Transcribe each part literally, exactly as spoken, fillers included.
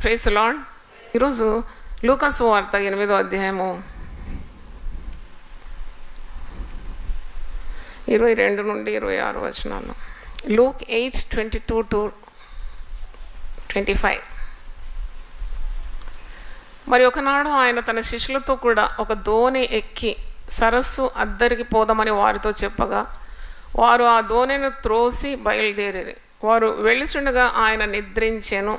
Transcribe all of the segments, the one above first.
Praise the lord. ఈరోజు లూకా సువార్త ఎనిమిదో అధ్యాయము ఇరవై రెండు నుండి ఇరవై ఆరు వచనాలు. Luke eight twenty two to twenty five. మరి ఒకనాడు ఆయన తన శిష్యులతో కూడా ఒక దోణి ఎక్కి సరస్సు అద్దరికి పోదామని వారితో చెప్పగా వారు ఆ దోణిని త్రోసి బయలుదేరేది. వారు వెళ్ళుచుండగా ఆయన నిద్రించెను.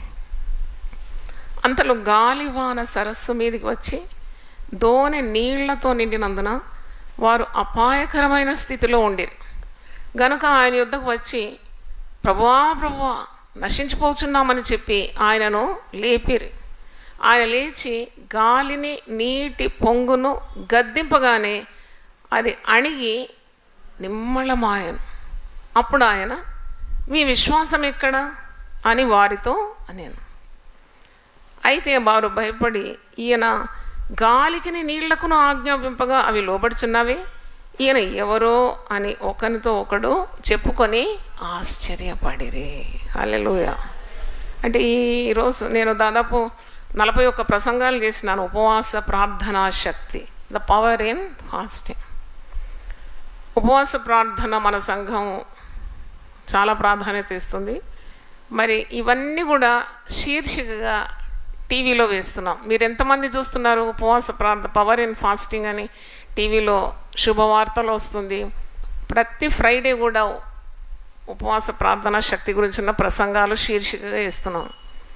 అంతలో గాలివాన సరస్సు మీదకి వచ్చి దోణి నీళ్లతో నిండినందున వారు అపాయకరమైన స్థితిలో ఉండిరి. గనుక ఆయన యుద్ధకు వచ్చి ప్రభువా ప్రభువా నశించిపోతున్నామని చెప్పి ఆయనను లేపిరి. ఆయన లేచి గాలిని నీటి పొంగును గద్దింపగానే అది అణిగి నిమ్మళమాయను. అప్పుడు ఆయన మీ విశ్వాసం ఎక్కడ అని వారితో అనేను. అయితే వారు భయపడి ఈయన గాలికిని నీళ్లకును ఆజ్ఞాపింపగా అవి లోబడుచున్నవే, ఈయన ఎవరో అని ఒకరితో ఒకడు చెప్పుకొని ఆశ్చర్యపడిరి. హల్లెలూయా. అంటే ఈరోజు నేను దాదాపు నలభై ఒక్క ప్రసంగాలు చేసినాను. ఉపవాస ప్రార్థనా శక్తి, ద పవర్ ఇన్ ఫాస్టింగ్. ఉపవాస ప్రార్థన మన సంఘం చాలా ప్రాధాన్యత ఇస్తుంది. మరి ఇవన్నీ కూడా శీర్షికగా టీవీలో వేస్తున్నాం. మీరు ఎంతమంది చూస్తున్నారు? ఉపవాస ప్రార్థన పవర్ ఇన్ ఫాస్టింగ్ అని టీవీలో శుభవార్తలు వస్తుంది. ప్రతి ఫ్రైడే కూడా ఉపవాస ప్రార్థన శక్తి గురించి ఉన్న ప్రసంగాలు శీర్షికగా ఇస్తున్నాం.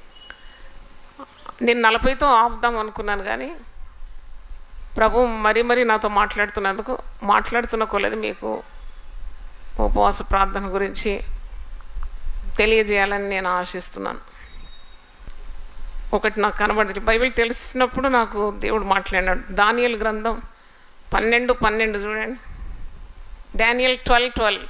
నేను నలభైతో ఆపుదాం అనుకున్నాను, కానీ ప్రభు మరీ మరీ నాతో మాట్లాడుతున్నందుకు మాట్లాడుతున్న కొలది మీకు ఉపవాస ప్రార్థన గురించి తెలియజేయాలని నేను ఆశిస్తున్నాను. ఒకటి నాకు కనబడింది. బైబిల్ తెలిసినప్పుడు నాకు దేవుడు మాట్లాడినాడు. దానియేలు గ్రంథం పన్నెండు పన్నెండు చూడండి. డానియల్ ట్వెల్వ్ ట్వెల్వ్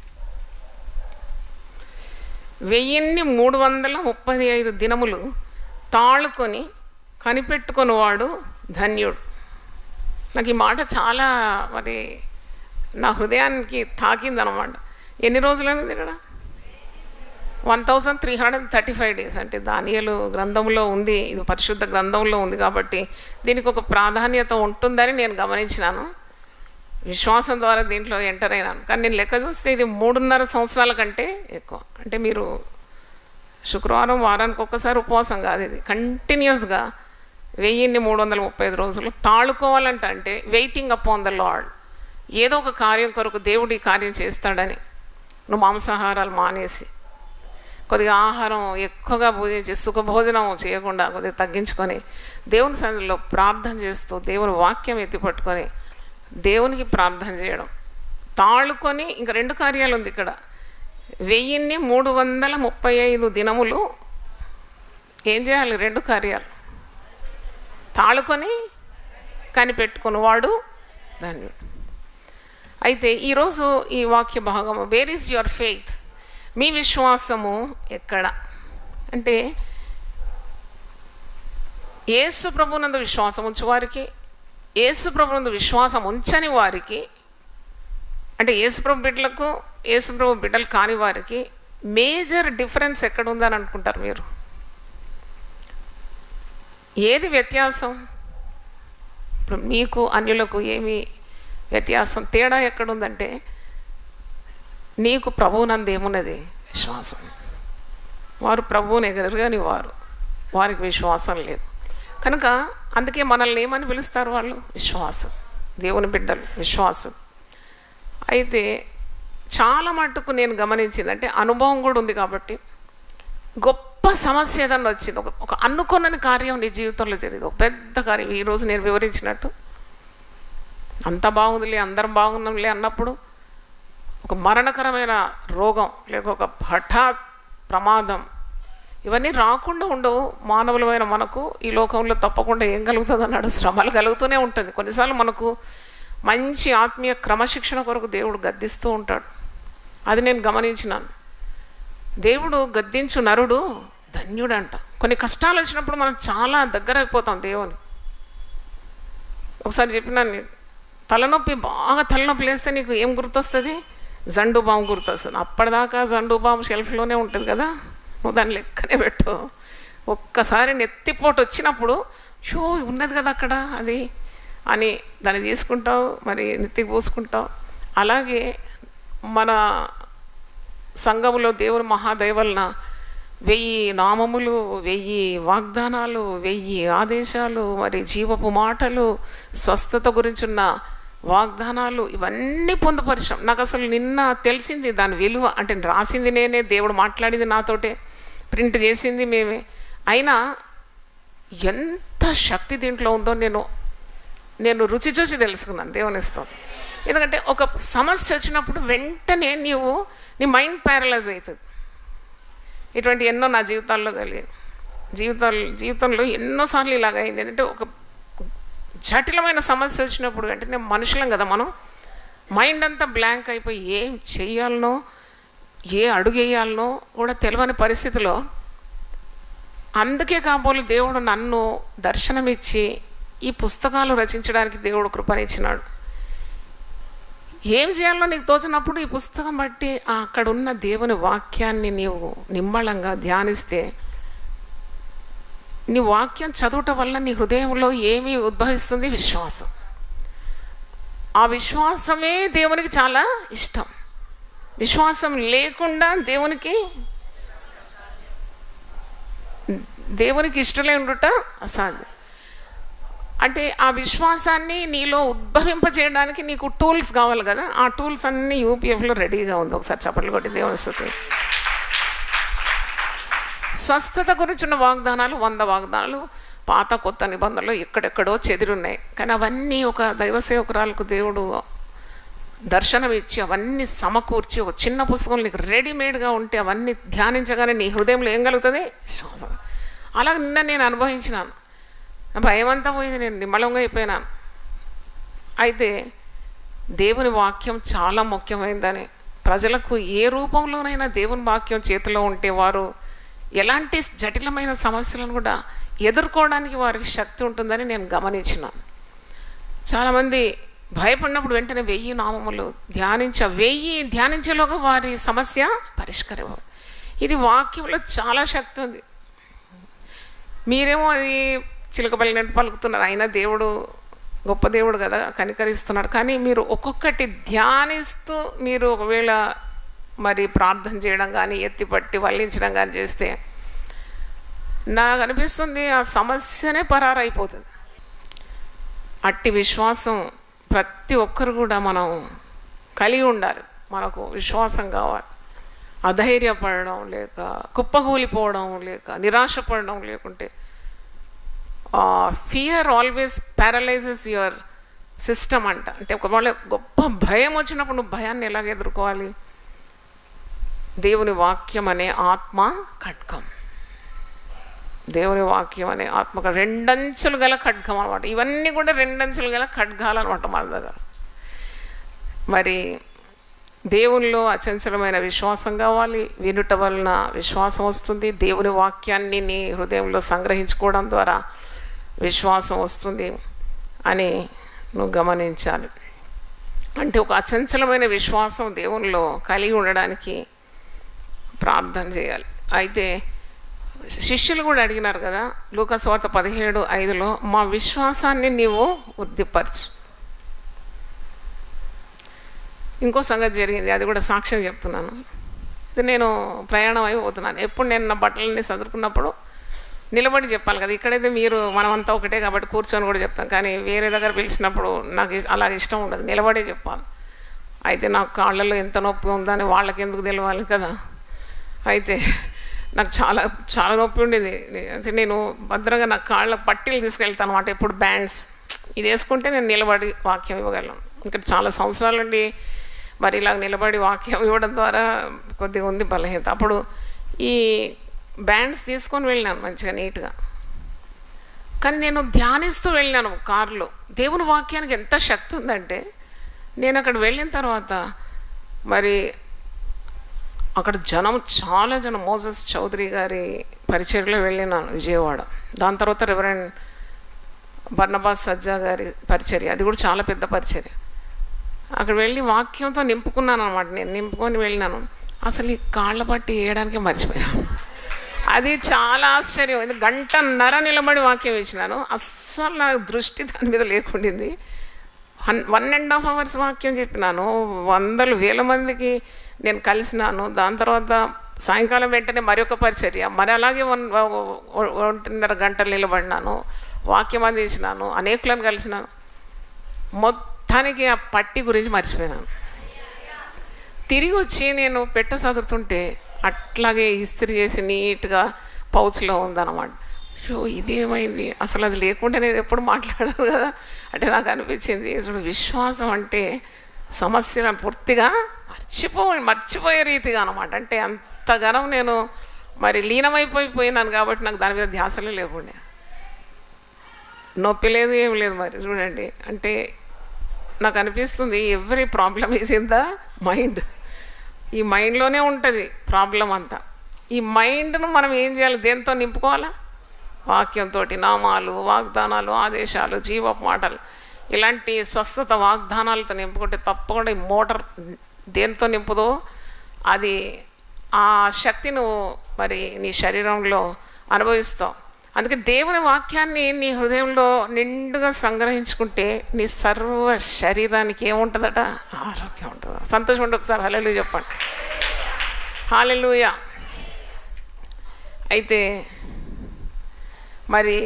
వెయ్యిన్ని మూడు వందల ముప్పై ఐదు దినములు తాళుకొని కనిపెట్టుకొని వాడు ధన్యుడు. నాకు ఈ మాట చాలా మరి నా హృదయానికి తాకిందనమాట. ఎన్ని రోజులనేది ఇక్కడ one thousand three hundred thirty five days అంటే దానియేలు గ్రంథంలో ఉంది. ఇది పరిశుద్ధ గ్రంథంలో ఉంది కాబట్టి దీనికి ఒక ప్రాధాన్యత ఉంటుందని నేను గమనించినాను. విశ్వాసం ద్వారా దీంట్లో ఎంటర్ అయినాను. కానీ నేను లెక్క చూస్తే ఇది మూడున్నర సంవత్సరాల కంటే ఎక్కువ. అంటే మీరు శుక్రవారం వారానికి ఒక్కసారి ఉపవాసం కాదు, ఇది కంటిన్యూస్గా వెయ్యిన్ని మూడు వందల ముప్పై ఐదు రోజులు తాళుకోవాలంట. అంటే వెయిటింగ్ అపాన్ ద లార్డ్. ఏదో ఒక కార్యం కొరకు దేవుడు ఈ కార్యం చేస్తాడని నువ్వు మాంసాహారాలు మానేసి కొద్దిగా ఆహారం ఎక్కువగా భోజించి సుఖభోజనం చేయకుండా కొద్దిగా తగ్గించుకొని దేవుని సన్నిధిలో ప్రార్థన చేస్తూ దేవుని వాక్యం ఎత్తిపట్టుకొని దేవునికి ప్రార్థన చేయడం. తాళుకొని ఇంకా రెండు కార్యాలు ఉంది ఇక్కడ. వెయ్యిన్ని మూడు వందల ముప్పై ఐదు దినములు ఏం చేయాలి? రెండు కార్యాలు. తాళుకొని కనిపెట్టుకుని వాడు ధన్యుడు. అయితే ఈరోజు ఈ వాక్య భాగము వేర్ ఈజ్ యువర్ ఫెయిత్, మీ విశ్వాసము ఎక్కడ అంటే యేసు ప్రభునందు విశ్వాసం ఉంచు వారికి, యేసు ప్రభునందు విశ్వాసం ఉంచని వారికి, అంటే యేసు ప్రభు బిడ్డలకు యేసు ప్రభు బిడ్డలు కాని వారికి మేజర్ డిఫరెన్స్ ఎక్కడ ఉందని అనుకుంటారు మీరు? ఏది వ్యత్యాసం? ఇప్పుడు మీకు అన్యులకు ఏమి వ్యత్యాసం, తేడా ఎక్కడుందంటే నీకు ప్రభువునందు ఏమున్నది? విశ్వాసం. వారు ప్రభువుని ఎగరరు కానీ వారు వారికి విశ్వాసం లేదు కనుక అందుకే మనల్ని ఏమని పిలుస్తారు? వాళ్ళు విశ్వాసం, దేవుని బిడ్డలు, విశ్వాసం. అయితే చాలా మట్టుకు నేను గమనించింది, అంటే అనుభవం కూడా ఉంది కాబట్టి, గొప్ప సమస్య ఏదన్నా వచ్చింది, ఒక ఒక అనుకున్నని కార్యం నీ జీవితంలో జరిగింది, ఒక పెద్ద కార్యం. ఈరోజు నేను వివరించినట్టు అంత బాగుందిలే, అందరం బాగున్నాంలే అన్నప్పుడు ఒక మరణకరమైన రోగం లేక ఒక హఠాత్ ప్రమాదం, ఇవన్నీ రాకుండా ఉండవు. మానవులమైన మనకు ఈ లోకంలో తప్పకుండా ఏం కలుగుతుంది అన్నాడు? శ్రమలు కలుగుతూనే ఉంటుంది. కొన్నిసార్లు మనకు మంచి ఆత్మీయ క్రమశిక్షణ కొరకు దేవుడు గద్దిస్తూ ఉంటాడు. అది నేను గమనించినాను. దేవుడు గద్దించు నరుడు ధన్యుడంట. కొన్ని కష్టాలు వచ్చినప్పుడు మనం చాలా దగ్గర అయిపోతాం దేవుని. ఒకసారి చెప్పినాను, తలనొప్పి బాగా తలనొప్పి లేస్తే నీకు ఏం గుర్తొస్తుంది? జండు బాంబు గుర్తొస్తుంది. అప్పటిదాకా జండు బాంబు షెల్ఫ్లోనే ఉంటుంది కదా, నువ్వు దాన్ని లెక్కనే పెట్టు. ఒక్కసారి నెత్తిపోటు వచ్చినప్పుడు షో ఉన్నది కదా అక్కడ అది అని దాన్ని తీసుకుంటావు, మరి నెత్తికి పూసుకుంటావు. అలాగే మన సంఘములో దేవుని మహాదైవలన వెయ్యి నామములు, వెయ్యి వాగ్దానాలు, వెయ్యి ఆదేశాలు, మరి జీవపు మాటలు, స్వస్థత గురించున్న వాగ్దానాలు ఇవన్నీ పొందుపరిచాం. నాకు అసలు నిన్న తెలిసింది దాని విలువ. అంటే రాసింది నేనే, దేవుడు మాట్లాడింది నాతోటే, ప్రింట్ చేసింది మేమే. అయినా ఎంత శక్తి దీంట్లో ఉందో నేను నేను రుచి చూసి తెలుసుకున్నాను. దేవుని ఇస్తాం. ఎందుకంటే ఒక సమస్య వచ్చినప్పుడు వెంటనే నీవు నీ మైండ్ ప్యారలైజ్ అవుతుంది. ఇటువంటి ఎన్నో నా జీవితాల్లో కలిగింది. జీవితాలు జీవితంలో ఎన్నోసార్లు ఇలాగ అయింది. ఎందుకంటే ఒక జటిలమైన సమస్య వచ్చినప్పుడు వెంటనే మనుషులం కదా మనం, మైండ్ అంతా బ్లాంక్ అయిపోయి ఏం చెయ్యాలనో ఏ అడుగు వేయాలనో కూడా తెలియని పరిస్థితిలో, అందుకే కాబోలు దేవుడు నన్ను దర్శనమిచ్చి ఈ పుస్తకాలు రచించడానికి దేవుడు కృపనిచ్చినాడు. ఏం చేయాలో నీకు తోచినప్పుడు ఈ పుస్తకం బట్టి అక్కడ ఉన్న దేవుని వాక్యాన్ని నీవు నిమ్మళంగా ధ్యానిస్తే, నీ వాక్యం చదవటం వల్ల నీ హృదయంలో ఏమి ఉద్భవిస్తుంది? విశ్వాసం. ఆ విశ్వాసమే దేవునికి చాలా ఇష్టం. విశ్వాసం లేకుండా దేవునికి దేవునికి ఇష్టలే ఉండుట అసాధ్యం. అంటే ఆ విశ్వాసాన్ని నీలో ఉద్భవింపజేయడానికి నీకు టూల్స్ కావాలి కదా. ఆ టూల్స్ అన్నీ యూపీఎఫ్లో రెడీగా ఉంది. ఒకసారి చప్పట్లు కొట్టి దేవుని స్తుతి. స్వస్థత గురించిన వాగ్దానాలు, వంద వాగ్దానాలు పాత కొత్త నిబంధనలు ఎక్కడెక్కడో చెదిరున్నాయి. కానీ అవన్నీ ఒక దైవ సేవకురాలకు దేవుడు దర్శనం ఇచ్చి అవన్నీ సమకూర్చి ఒక చిన్న పుస్తకం నీకు రెడీమేడ్గా ఉంటే అవన్నీ ధ్యానించగానే నీ హృదయంలో ఏం కలుగుతుంది? విశ్వాసం. అలాగే నిన్న నేను అనుభవించినాను. భయం అంతా పోయింది, నేను నిమ్మలంగా అయిపోయినాను. అయితే దేవుని వాక్యం చాలా ముఖ్యమైనదని, ప్రజలకు ఏ రూపంలోనైనా దేవుని వాక్యం చేతిలో ఉంటే వారు ఎలాంటి జటిలమైన సమస్యలను కూడా ఎదుర్కోవడానికి వారికి శక్తి ఉంటుందని నేను గమనించినాను. చాలామంది భయపడినప్పుడు వెంటనే వెయ్యి నామములు ధ్యానించ వెయ్యి ధ్యానించేలోగా వారి సమస్య పరిష్కారం. ఇది వాక్యంలో చాలా శక్తి ఉంది. మీరేమో అది చిలకబలినట్టు పలుకుతున్నారు. అయినా దేవుడు గొప్ప దేవుడు కదా, కనికరిస్తున్నాడు. కానీ మీరు ఒక్కొక్కటి ధ్యానిస్తూ మీరు ఒకవేళ మరి ప్రార్థన చేయడం కానీ ఎత్తిపట్టి వల్లించడం కానీ చేస్తే నాకు అనిపిస్తుంది ఆ సమస్యనే పరారైపోతుంది. అట్టి విశ్వాసం ప్రతి ఒక్కరు కూడా మనం కలిగి ఉండాలి. మనకు విశ్వాసం కావాలి. అధైర్యపడడం లేక, కుప్పగూలిపోవడం లేక, నిరాశపడడం లేకుంటే, fear always paralyses your system అంట. అంటే ఒకవేళ గొప్ప భయం వచ్చినప్పుడు నువ్వు భయాన్ని ఎలాగ ఎదుర్కోవాలి? దేవుని వాక్యం అనే ఆత్మ ఖడ్గం. దేవుని వాక్యం అనే ఆత్మ రెండంచులు గల ఖడ్గం అనమాట. ఇవన్నీ కూడా రెండంచులు గల ఖడ్గాలు అనమాట మన దగ్గర. మరి దేవునిలో అచంచలమైన విశ్వాసం కావాలి. వినుట వలన విశ్వాసం వస్తుంది. దేవుని వాక్యాన్ని నీ హృదయంలో సంగ్రహించుకోవడం ద్వారా విశ్వాసం వస్తుంది అని నువ్వు గమనించాలి. అంటే ఒక అచంచలమైన విశ్వాసం దేవునిలో కలిగి ఉండడానికి ప్రార్థన చేయాలి. అయితే శిష్యులు కూడా అడిగినారు కదా, లూకా సువార్త పదిహేడు ఐదులో మా విశ్వాసాన్ని నీవు వృద్ధిపరచు. ఇంకో సంగతి జరిగింది, అది కూడా సాక్ష్యం చెప్తున్నాను. ఇది నేను ప్రయాణం అయిపోతున్నాను. ఎప్పుడు నేను నా బట్టలన్నీ చదువుకున్నప్పుడు నిలబడి చెప్పాలి కదా. ఇక్కడైతే మీరు మనమంతా ఒకటే కాబట్టి కూర్చొని కూడా చెప్తాం. కానీ వేరే దగ్గర పిలిచినప్పుడు నాకు అలా ఇష్టం ఉండదు, నిలబడే చెప్పాలి. అయితే నాకు కాళ్ళలో ఎంత నొప్పి ఉందని వాళ్ళకి ఎందుకు తెలవాలి కదా. అయితే నాకు చాలా చాలా నొప్పి ఉండేది. అయితే నేను భద్రంగా నా కాళ్ళ పట్టీలు తీసుకెళ్తాను అన్నమాట. ఎప్పుడు బ్యాండ్స్ ఇది వేసుకుంటే నేను నిలబడి వాక్యం ఇవ్వగలను. ఇక్కడ చాలా సంవత్సరాల నుండి మరి ఇలా నిలబడి వాక్యం ఇవ్వడం ద్వారా కొద్దిగా ఉంది బలహీనత. అప్పుడు ఈ బ్యాండ్స్ తీసుకొని వెళ్ళినాను మంచిగా నీట్గా. కానీ నేను ధ్యానిస్తూ వెళ్ళినాను కారులో. దేవుని వాక్యానికి ఎంత శక్తి ఉందంటే, నేను అక్కడ వెళ్ళిన తర్వాత మరి అక్కడ జనం చాలా జనం, మోసెస్ చౌదరి గారి పరిచర్యలో వెళ్ళినాను విజయవాడ. దాని తర్వాత రెవరెండ్ బర్నబాస్ సజ్జా గారి పరిచర్య, అది కూడా చాలా పెద్ద పరిచర్య. అక్కడ వెళ్ళి వాక్యంతో నింపుకున్నాను అనమాట. నేను నింపుకొని వెళ్ళినాను. అసలు ఈ కాళ్ళ పట్టి వేయడానికి మర్చిపోయాను. అది చాలా ఆశ్చర్యం. ఇది గంటన్నర నిలబడి వాక్యం ఇచ్చినాను, అస్సలు నా దృష్టి దాని మీద లేకుండింది. One one and half hours వాక్యం చెప్పినాను, వందలు వేల మందికి నేను కలిసినాను. దాని తర్వాత సాయంకాలం వెంటనే మరొక పరిచర్య, మరి అలాగే వన్ ఒకటిన్నర గంటలు నిలబడినాను, వాక్యం అందించినాను, అనేకులను కలిసినాను. మొత్తానికి ఆ పట్టి గురించి మర్చిపోయినాను. తిరిగి వచ్చి నేను పెట్ట చదువుతుంటే అట్లాగే ఇస్త్రీ చేసి నీట్గా పౌచ్లో ఉందన్నమాట. అయ్యో ఇదేమైంది, అసలు అది లేకుండా నేను ఎప్పుడు మాట్లాడాను కదా అంటే నాకు అనిపించింది. విశ్వాసం అంటే సమస్యలను పూర్తిగా మర్చిపో మర్చిపోయే రీతిగా అనమాట. అంటే అంతగానం నేను మరి లీనమైపోయిపోయినాను కాబట్టి నాకు దాని మీద ధ్యాసలే లేకుండే, నొప్పి లేదు ఏం లేదు. మరి చూడండి, అంటే నాకు అనిపిస్తుంది every problem is in the mind. ఈ మైండ్లోనే ఉంటుంది ప్రాబ్లం అంతా. ఈ మైండ్ను మనం ఏం చేయాలి, దేంతో నింపుకోవాలా? వాక్యంతో, నామాలు, వాగ్దానాలు, ఆదేశాలు, జీవపు మాటలు, ఇలాంటి స్వస్థత వాగ్దానాలతో నింపుకుంటే తప్పకుండా ఈ మోటార్ దేంతో నింపుదో అది ఆ శక్తి నువ్వు మరి నీ శరీరంలో అనుభవిస్తావు. అందుకే దేవుని వాక్యాన్ని నీ హృదయంలో నిండుగా సంగ్రహించుకుంటే నీ సర్వ శరీరానికి ఏముంటుందట? ఆరోగ్యం ఉంటుంది. సంతోషం ఉంటే ఒకసారి హల్లెలూయా చెప్పండి. హల్లెలూయా. అయితే మరి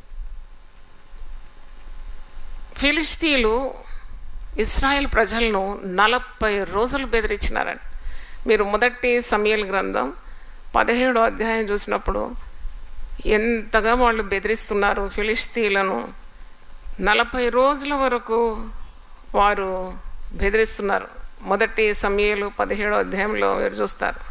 ఫిలిష్తీయులు ఇశ్రాయేల్ ప్రజలను నలభై రోజులు బెదిరించినారండి. మీరు మొదటి సమూయేలు గ్రంథం పదిహేడో అధ్యాయం చూసినప్పుడు ఎంతగా వాళ్ళు బెదిరిస్తున్నారు ఫిలిష్తీయులను. నలభై రోజుల వరకు వారు బెదిరిస్తున్నారు. మొదటి సమూయేలు పదిహేడో అధ్యాయంలో మీరు చూస్తారు.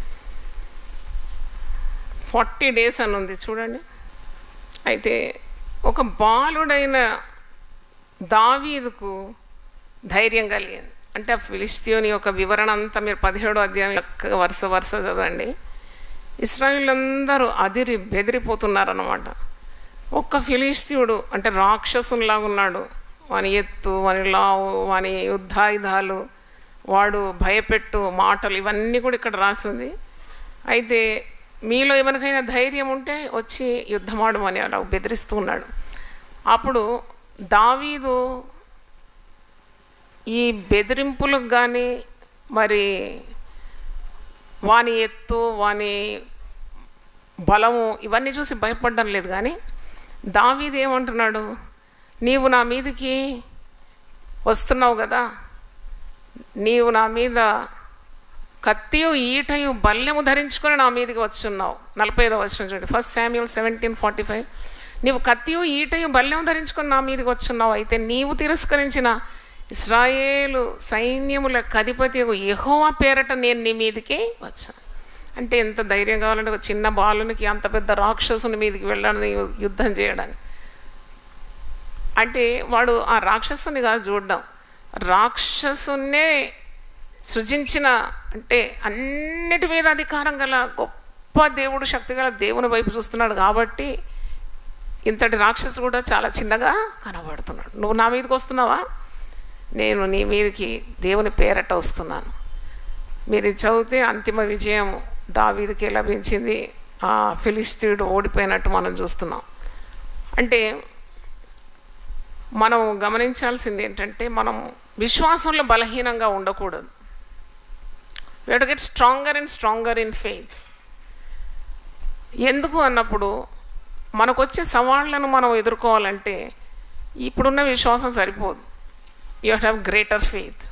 ఫార్టీ డేస్ అని ఉంది చూడండి. అయితే ఒక బాలుడైన దావీదుకు ధైర్యం కలిగింది. అంటే ఆ ఫిలిష్తీయుని యొక్క వివరణ అంతా మీరు పదిహేడో అధ్యాయం వరుస వరుస చదవండి. ఇశ్రాయేలీయులందరూ అదిరి బెదిరిపోతున్నారన్నమాట. ఒక్క ఫిలిష్తీయుడు అంటే రాక్షసునిలాగా ఉన్నాడు. వాని ఎత్తు, వాని లావు, వాని యుద్ధాయుధాలు, వాడు భయపెట్టు మాటలు, ఇవన్నీ కూడా ఇక్కడ రాసింది. అయితే మీలో ఎవరికైనా ధైర్యం ఉంటే వచ్చి యుద్ధమాడమని అలా బెదిరిస్తూ ఉన్నాడు. అప్పుడు దావీదు ఈ బెదిరింపులకు కానీ మరి వాని ఎత్తు, వాని బలము ఇవన్నీ చూసి భయపడడం లేదు. కానీ దావీదు ఏమంటున్నాడు, నీవు నా మీదకి వస్తున్నావు కదా, నీవు నా మీద కత్తియు ఈటయు బల్లెము ధరించుకొని నా మీదకి వచ్చున్నావు. నలభై ఐదో వచనం చూడండి, first Samuel seventeen forty five. నీవు కత్తియు ఈటయు బల్లెము ధరించుకొని నా మీదకి వచ్చున్నావు. అయితే నీవు తిరస్కరించిన ఇశ్రాయేలు సైన్యములకు అధిపతి యెహోవా పేరట నేను నీ మీదకి వచ్చాను. అంటే ఎంత ధైర్యం కావాలంటే ఒక చిన్న బాలునికి అంత పెద్ద రాక్షసుని మీదకి వెళ్ళాలని యుద్ధం చేయడానికి. అంటే వాడు ఆ రాక్షసుని కాదు చూడడం, రాక్షసున్నే సృజించిన, అంటే అన్నిటి మీద అధికారం గల గొప్ప దేవుడు, శక్తి గల దేవుని వైపు చూస్తున్నాడు కాబట్టి ఇంతటి రాక్షసు కూడా చాలా చిన్నగా కనబడుతున్నాడు. నువ్వు నా మీదకి వస్తున్నావా, నేను నీ మీదకి దేవుని పేరట వస్తున్నాను. మీరు చదివితే అంతిమ విజయం దావీదుకే లభించింది. ఆ ఫిలిష్తీయుడు ఓడిపోయినట్టు మనం చూస్తున్నాం. అంటే మనం గమనించాల్సింది ఏంటంటే మనం విశ్వాసంలో బలహీనంగా ఉండకూడదు. We have to get stronger and stronger in faith. ఎందుకు అన్నప్పుడు మనకు వచ్చే సవాళ్లను మనం ఎదుర్కోవాలంటే ఇప్పుడున్న విశ్వాసం సరిపోదు. You have greater faith.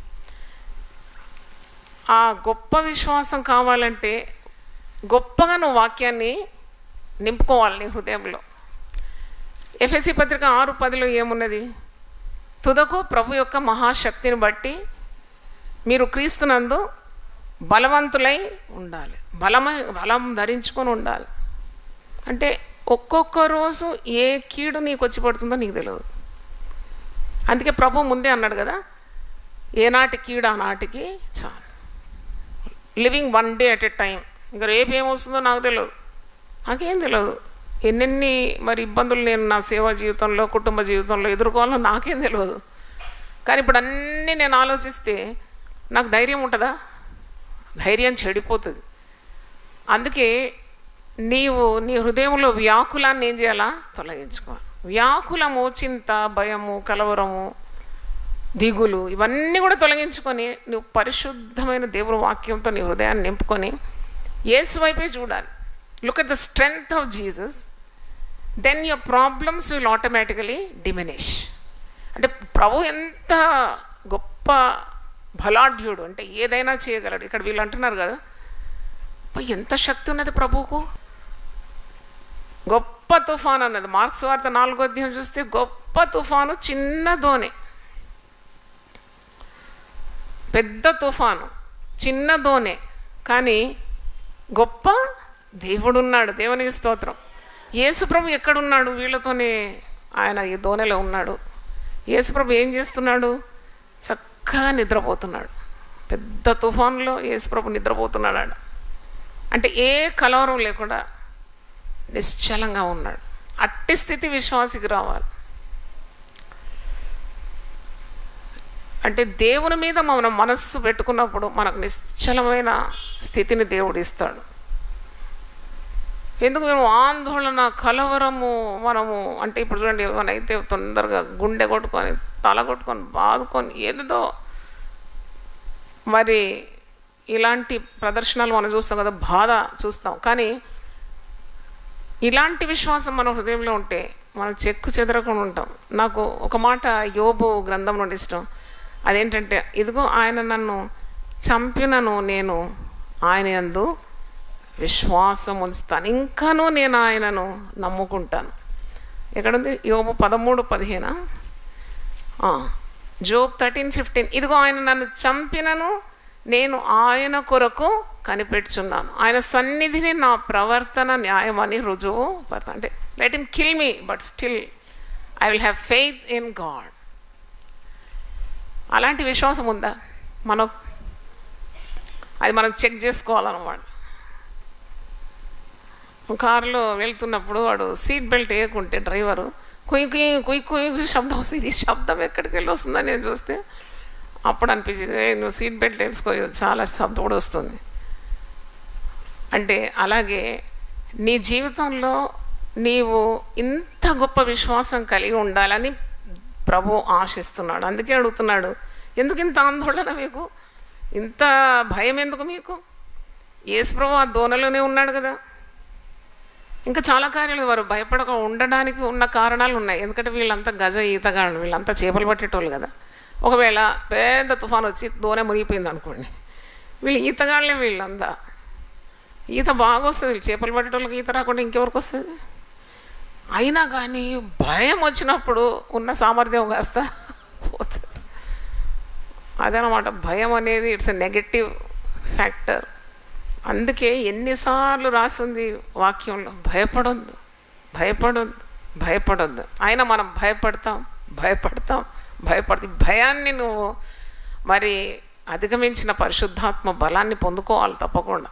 ఆ గొప్ప విశ్వాసం కావాలంటే గొప్పగా నువ్వు వాక్యాన్ని నింపుకోవాలి నీ హృదయంలో. ఎఫెసీ పత్రిక ఆరు పదిలో ఏమున్నది, తుదకు ప్రభు యొక్క మహాశక్తిని బట్టి మీరు క్రీస్తునందు బలవంతులై ఉండాలి. బలమ బలం ధరించుకొని ఉండాలి. అంటే ఒక్కొక్క రోజు ఏ కీడు నీకు వచ్చి పడుతుందో నీకు తెలియదు. అందుకే ప్రభు ముందే అన్నాడు కదా, ఏనాటి కీడు ఆ నాటికి చాలు. Living one day at a time. ఇంకా రేపు ఏమొస్తుందో నాకు తెలియదు, నాకేం తెలియదు. ఎన్నెన్ని మరి ఇబ్బందులు నేను నా సేవా జీవితంలో, కుటుంబ జీవితంలో ఎదుర్కోవాలో నాకేం తెలియదు. కానీ ఇప్పుడు అన్నీ నేను ఆలోచిస్తే నాకు ధైర్యం ఉంటుందా? ధైర్యం చెడిపోతుంది. అందుకే నీవు నీ హృదయంలో వ్యాకులాన్ని ఏం చేయాలా? తొలగించుకోవాలి. వ్యాకులము, చింత, భయము, కలవరము, దిగులు ఇవన్నీ కూడా తొలగించుకొని నువ్వు పరిశుద్ధమైన దేవుని వాక్యంతో నీ హృదయాన్ని నింపుకొని యేసు వైపే చూడాలి. Look at the strength of Jesus, then your problems will automatically diminish. అంటే ప్రభు ఎంత గొప్ప బలాఢ్యుడు అంటే ఏదైనా చేయగలడు. ఇక్కడ వీళ్ళు అంటున్నారు కదా, ఎంత శక్తి ఉన్నది ప్రభువుకు. గొప్ప తుఫాను అన్నది మార్క్స్ వార్త నాలుగో అధ్యాయం చూస్తే, గొప్ప తుఫాను చిన్న దోణి, పెద్ద తుఫాను చిన్న దోణి, కానీ గొప్ప దేవుడు ఉన్నాడు. దేవునికి స్తోత్రం. యేసుప్రభు ఎక్కడున్నాడు? వీళ్ళతోనే ఆయన ఈ దోణిలో ఉన్నాడు. యేసుప్రభు ఏం చేస్తున్నాడు? చక్కగా నిద్రపోతున్నాడు. పెద్ద తుఫాన్లో యేసుప్రభు నిద్రపోతున్నాడు. అంటే ఏ కలవరం లేకుండా నిశ్చలంగా ఉన్నాడు. అట్టి స్థితి విశ్వాసికి రావాలి. అంటే దేవుని మీద మనం మనస్సు పెట్టుకున్నప్పుడు మనకు నిశ్చలమైన స్థితిని దేవుడు ఇస్తాడు. ఎందుకు మేము ఆందోళన, కలవరము, మనము అంటే ఇప్పుడు చూడండి, ఏమైతే తొందరగా గుండె కొట్టుకొని, తల కొట్టుకొని, బాదుకొని ఏదో మరి ఇలాంటి ప్రదర్శనలు మనం చూస్తాం కదా, బాధ చూస్తాం. కానీ ఇలాంటి విశ్వాసం మన హృదయంలో ఉంటే మనం చెక్కు చెదరకుండా ఉంటాం. నాకు ఒక మాట యోబు గ్రంథం నుండి ఇష్టం. అదేంటంటే, ఇదిగో ఆయన నన్ను చంపినను నేను ఆయన యందు విశ్వాసం ఉంచుతాను, ఇంకాను నేను ఆయనను నమ్ముకుంటాను. ఎక్కడుంది? యోబు పదమూడు పదిహేనా జోబ్ థర్టీన్ ఫిఫ్టీన్. ఇదిగో ఆయన నన్ను చంపినను నేను ఆయన కొరకు కనిపెట్టుచున్నాను, ఆయన సన్నిధిని నా ప్రవర్తన న్యాయమని రుజువు పడతా. అంటే let him kill me but still I will have faith in God. అలాంటి విశ్వాసం ఉందా మనం? అది మనం చెక్ చేసుకోవాలన్నమాట. కారులో వెళ్తున్నప్పుడు వాడు సీట్ బెల్ట్ వేయకుంటే డ్రైవరు కుయ్ కుయ్ కుయ్ కుయ్ శబ్దం వస్తుంది. ఈ శబ్దం ఎక్కడికి వెళ్ళి వస్తుందని నేను చూస్తే అప్పుడు అనిపించింది, నువ్వు సీట్ బెల్ట్ వేసుకో, చాలా శబ్దం కూడా వస్తుంది. అంటే అలాగే నీ జీవితంలో నీవు ఇంత గొప్ప విశ్వాసం కలిగి ఉండాలని ప్రభు ఆశిస్తున్నాడు. అందుకే అడుగుతున్నాడు, ఎందుకు ఇంత ఆందోళన మీకు, ఇంత భయం ఎందుకు మీకు? యేసు ప్రభు ఆ దోణలోనే ఉన్నాడు కదా. ఇంకా చాలా కార్యాలు వారు భయపడక ఉండడానికి ఉన్న కారణాలు ఉన్నాయి. ఎందుకంటే వీళ్ళంతా గజ ఈతగాళ్ళు, వీళ్ళంతా చేపలు పట్టేటోళ్ళు కదా. ఒకవేళ పెద్ద తుఫాను వచ్చి దోణె మునిగిపోయింది అనుకోండి, వీళ్ళు ఈతగాళ్ళే. వీళ్ళంతా ఈత బాగా వస్తుంది, చేపలు పట్టేటోళ్ళకి ఈత రాకుండా ఇంకెవరికి వస్తుంది? అయినా కానీ భయం వచ్చినప్పుడు ఉన్న సామర్థ్యం కాస్త పోతుంది. అదనమాట భయం అనేది. It's a negative factor. అందుకే ఎన్నిసార్లు రాసింది వాక్యంలో, భయపడొద్దు, భయపడొద్దు, భయపడొద్దు. అయినా మనం భయపడతాం, భయపడతాం, భయపడతాం. భయాన్ని నువ్వు మరి అధిగమించిన పరిశుద్ధాత్మ బలాన్ని పొందుకోవాలి తప్పకుండా.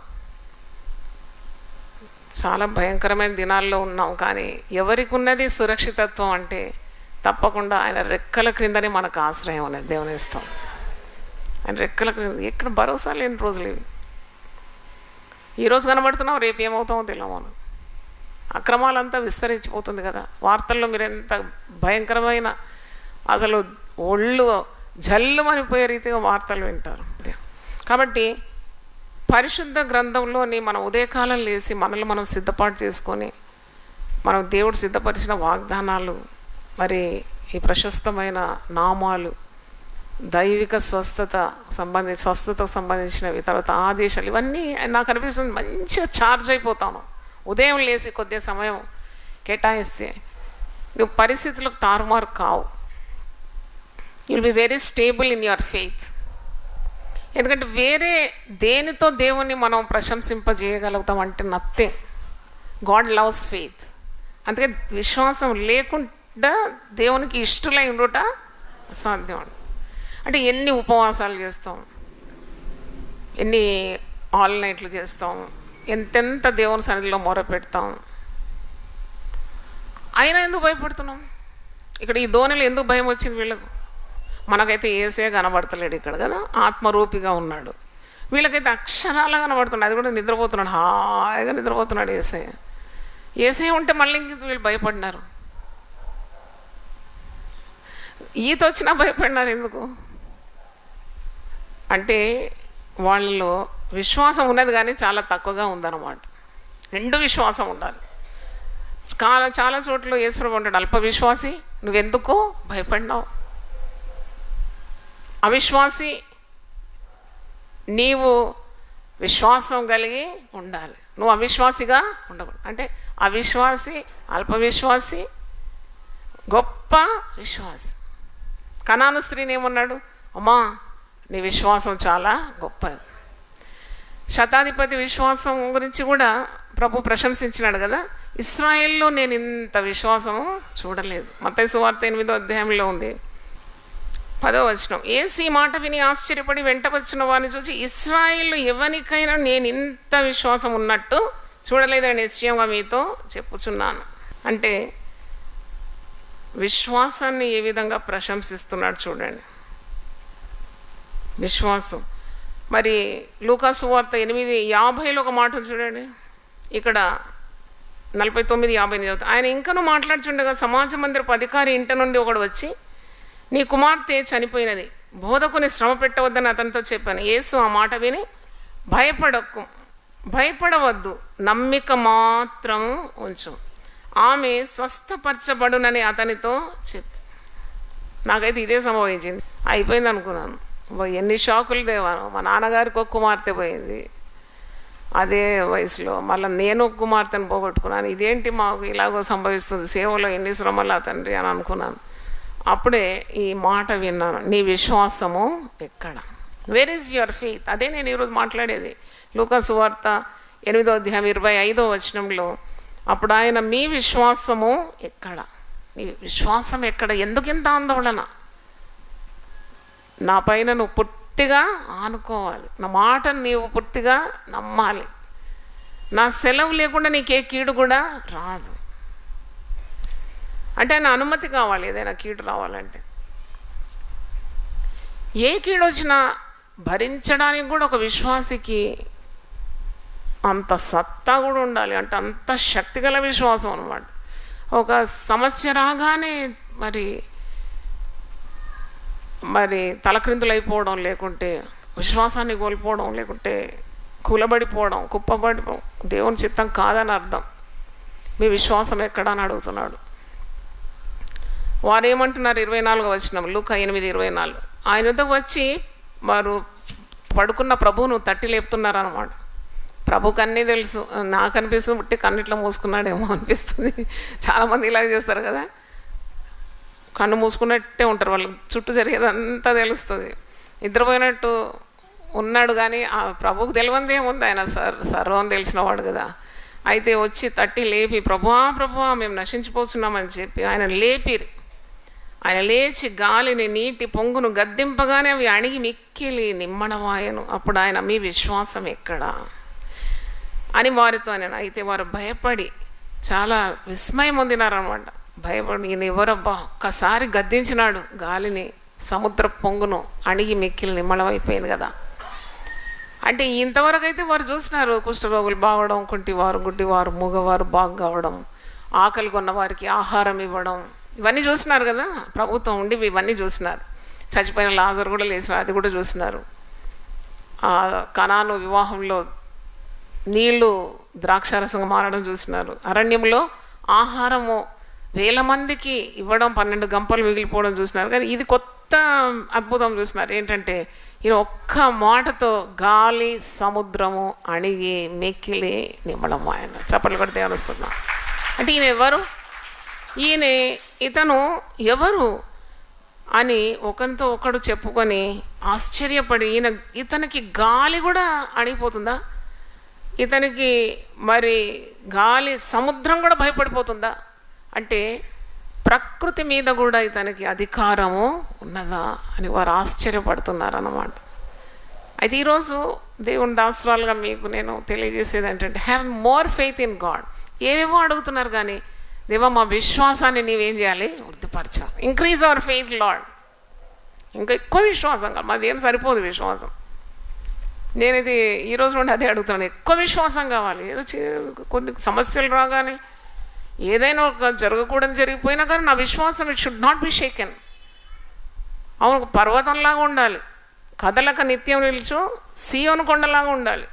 చాలా భయంకరమైన దినాల్లో ఉన్నాం, కానీ ఎవరికి ఉన్నది సురక్షితత్వం అంటే తప్పకుండా ఆయన రెక్కల క్రిందనే మనకు ఆశ్రయం అనేది. దేవుని ఇస్తాం ఆయన రెక్కల క్రింద. ఎక్కడ భరోసా లేని రోజులు ఇవి. ఈరోజు కనబడుతున్నాం, రేపు ఏమవుతామో తెలియదు. మనం అక్రమాలంతా విస్తరించిపోతుంది కదా. వార్తల్లో మీరు ఎంత భయంకరమైన, అసలు ఒళ్ళు జల్లు అనిపోయే రీతిగా వార్తలు వింటారు. కాబట్టి పరిశుద్ధ గ్రంథంలోని మనం ఉదయకాలం లేచి మనల్ని మనం సిద్ధపాటు చేసుకొని, మనం దేవుడు సిద్ధపరిచిన వాగ్దానాలు, మరి ఈ ప్రశస్తమైన నామాలు, దైవిక స్వస్థత సంబంధించి స్వస్థతకు సంబంధించినవి, తర్వాత ఆదేశాలు, ఇవన్నీ నాకు అనిపిస్తుంది మంచిగా ఛార్జ్ అయిపోతాను. ఉదయం లేచి కొద్ది సమయం కేటాయిస్తే నువ్వు పరిస్థితులకు తారుమారు కావు. You'll be very stable in your faith. ఎందుకంటే వేరే దేనితో దేవుణ్ణి మనం ప్రశంసింపజేయగలుగుతాం అంటే నథింగ్. God loves faith. అందుకే విశ్వాసం లేకుండా దేవునికి ఇష్టలై ఉండుట అసాధ్యం. అంటే ఎన్ని ఉపవాసాలు చేస్తాం, ఎన్ని ఆల్ నైట్లు చేస్తాం, ఎంతెంత దేవుని సన్నిధిలో మొర పెడతాం, అయినా ఎందుకు భయపడుతున్నాం? ఇక్కడ ఈ ధోనిలో ఎందుకు భయం వచ్చింది వీళ్ళకు? మనకైతే ఏసే కనబడతలేడు ఇక్కడ కదా, ఆత్మరూపిగా ఉన్నాడు. వీళ్ళకైతే అక్షరాలా కనబడుతున్నాడు, అది కూడా నిద్రపోతున్నాడు, హాయిగా నిద్రపోతున్నాడు యేసయ్య. యేసయ్య ఉంటే మళ్ళీ ఇంక వీళ్ళు భయపడినారు. ఈత వచ్చినా భయపడినారు. ఎందుకు అంటే వాళ్ళలో విశ్వాసం ఉన్నది కానీ చాలా తక్కువగా ఉందన్నమాట. రెండు విశ్వాసం ఉండాలి. చాలా చాలా చోట్ల యేసుప్రభువు ఉంటాడు, అల్ప విశ్వాసి నువ్వెందుకో భయపడినావు, అవిశ్వాసి నీవు విశ్వాసం కలిగి ఉండాలి, నువ్వు అవిశ్వాసిగా ఉండకూడదు. అంటే అవిశ్వాసి, అల్ప విశ్వాసి, గొప్ప విశ్వాసి. కనాను స్త్రీని ఏమన్నాడు, అమ్మా నీ విశ్వాసం చాలా గొప్పది. శతాధిపతి విశ్వాసం గురించి కూడా ప్రభు ప్రశంసించినాడు కదా. ఇశ్రాయేల్లో నేను ఇంత విశ్వాసము చూడలేదు. మత్తయి సువార్త ఎనిమిదో అధ్యాయంలో ఉంది, పదో వచనం. యేసు ఈ మాట విని ఆశ్చర్యపడి వెంట వచ్చిన వారిని చూసి, ఇశ్రాయేల్లో ఎవరికైనా నేను ఇంత విశ్వాసం ఉన్నట్టు చూడలేదని నిశ్చయంగా మీతో చెప్పుచున్నాను. అంటే విశ్వాసాన్ని ఏ విధంగా ప్రశంసిస్తున్నాడు చూడండి. విశ్వాసం. మరి లూకాసు వార్త ఎనిమిది యాభైలో ఒక మాట చూడండి, ఇక్కడ నలభై తొమ్మిది యాభై చదువుతా. ఆయన ఇంకనూ మాట్లాడుచుండగా సమాజ మందిరపు అధికారి ఇంట నుండి ఒకడు వచ్చి, నీ కుమార్తె చనిపోయినది, బోధకుని శ్రమ పెట్టవద్దని అతనితో చెప్పాను. యేసు ఆ మాట విని, భయపడకు భయపడవద్దు, నమ్మిక మాత్రం ఉంచు, ఆమె స్వస్థపరచబడునని అతనితో చెప్పి. నాకైతే ఇదే సంభవించింది. అయిపోయింది అనుకున్నాను. ఎన్ని షాకులు దేవాను. మా నాన్నగారికి ఒక కుమార్తె పోయింది అదే వయసులో, మళ్ళీ నేను ఒక కుమార్తెను పోగొట్టుకున్నాను. ఇదేంటి మాకు ఇలాగో సంభవిస్తుంది, సేవలో ఎన్ని శ్రమలా తండ్రి అని అనుకున్నాను. అప్పుడే ఈ మాట విన్నాను, నీ విశ్వాసము ఎక్కడ, వేర్ ఈజ్ యువర్ ఫెయిత్. అదే నేను ఈరోజు మాట్లాడేది. లూకాసు వార్త ఎనిమిదో అధ్యాయం ఇరవై ఐదో వచనంలో, అప్పుడు ఆయన మీ విశ్వాసము ఎక్కడ, నీ విశ్వాసం ఎక్కడ, ఎందుకు ఇంత ఆందోళన, నా పైన నువ్వు పూర్తిగా ఆనుకోవాలి, నా మాటను నీవు పూర్తిగా నమ్మాలి, నా సెలవు లేకుండా నీకే కీడు కూడా రాదు. అంటే ఆయన అనుమతి కావాలి ఏదైనా కీడు రావాలంటే. ఏ కీడు వచ్చినా భరించడానికి కూడా ఒక విశ్వాసికి అంత సత్తా కూడా ఉండాలి. అంటే అంత శక్తిగల విశ్వాసం అన్నమాట. ఒక సమస్య రాగానే మరి మరి తలక్రిందులైపోవడం, లేకుంటే విశ్వాసాన్ని కోల్పోవడం, లేకుంటే కూలబడిపోవడం, కుప్పబడిపోవడం దేవుని చిత్తం కాదని అర్థం. మీ విశ్వాసం ఎక్కడ అని అడుగుతున్నాడు. వారు ఏమంటున్నారు, ఇరవై నాలుగో వచనం, లూకా ఎనిమిది ఇరవై నాలుగు. ఆయన వద్దకు వచ్చి వారు పడుకున్న ప్రభువును తట్టి లేపుతున్నారు అన్నమాట. ప్రభుకి అన్నీ తెలుసు. నాకు అనిపిస్తుంది బట్టి కన్నిట్లో మూసుకున్నాడేమో అనిపిస్తుంది. చాలామంది ఇలాగ చేస్తారు కదా, కన్ను మూసుకున్నట్టే ఉంటారు, వాళ్ళకి చుట్టూ జరిగేదంతా తెలుస్తుంది. నిద్రపోయినట్టు ఉన్నాడు కానీ ఆ ప్రభువుకు తెలియంది ఏముంది, ఆయన సర్ సర్వం తెలిసినవాడు కదా. అయితే వచ్చి తట్టి లేపి, ప్రభువా ప్రభువా మేము నశించిపోతున్నామని చెప్పి ఆయన లేపిరి. ఆయన లేచి గాలిని నీటి పొంగును గద్దింపగానే అవి అణిగి మిక్కిలి నిమ్మడవాయను. అప్పుడు ఆయన మీ విశ్వాసం ఎక్కడా అని వారితో నేను. అయితే వారు భయపడి చాలా విస్మయం పొందినారనమాట. భయపడి ఈయన ఎవరబ్బా, ఒక్కసారి గద్దించినాడు గాలిని, సముద్ర పొంగును అణిగి మిక్కిలి నిమ్మడమైపోయింది కదా. అంటే ఇంతవరకు అయితే వారు చూసినారు కుష్ఠరోగులు బాగవడం, కుంటివారు గుడ్డివారు మూగవారు బాగు కావడం, ఆకలి కొన్న వారికి ఆహారం ఇవ్వడం, ఇవన్నీ చూసినారు కదా. ప్రభుత్వం ఉండి ఇవన్నీ చూసినారు. చచ్చిపోయిన లాజరు కూడా లేచినారు, అది కూడా చూసినారు. కనాను వివాహంలో నీళ్లు ద్రాక్షారసంగా మారడం చూసినారు. అరణ్యంలో ఆహారము వేల మందికి ఇవ్వడం, పన్నెండు గంపలు మిగిలిపోవడం చూసినారు. కానీ ఇది కొత్త అద్భుతం చూసినారు. ఏంటంటే ఈయన ఒక్క మాటతో గాలి సముద్రము అణిగి మెక్కిలి నిమ్మడం. ఆయన చప్పట్లు కొడితే ఏమొస్తుందా అంటే ఈయన ఎవరు, ఈయన ఇతను ఎవరు అని ఒకరితో ఒకడు చెప్పుకొని ఆశ్చర్యపడి, ఈయన ఇతనికి గాలి కూడా అణిగిపోతుందా, ఇతనికి మరి గాలి సముద్రం కూడా భయపడిపోతుందా, అంటే ప్రకృతి మీద కూడా ఇతనికి అధికారము ఉన్నదా అని వారు ఆశ్చర్యపడుతున్నారు అన్నమాట. అయితే ఈరోజు దేవుని దాసరాలుగా మీకు నేను తెలియజేసేది ఏంటంటే, have more faith in God. ఏవేమో అడుగుతున్నారు కానీ దేవా మా విశ్వాసాన్ని నీవేం చేయాలి, వృద్ధిపరచాలి. Increase our faith Lord. ఇంకా ఎక్కువ విశ్వాసం కాదు, మాది ఏం సరిపోదు విశ్వాసం. నేనైతే ఈరోజు నుండి అదే అడుగుతున్నాను, ఎక్కువ విశ్వాసం కావాలి. ఏదో కొన్ని సమస్యలు రాగానే ఏదైనా ఒక జరగకూడదు జరిగిపోయినా కానీ నా విశ్వాసం it should not be shaken. అవును, పర్వతంలాగా ఉండాలి, కదలక నిత్యం నిలుచు సీయోను కొండలాగా ఉండాలి.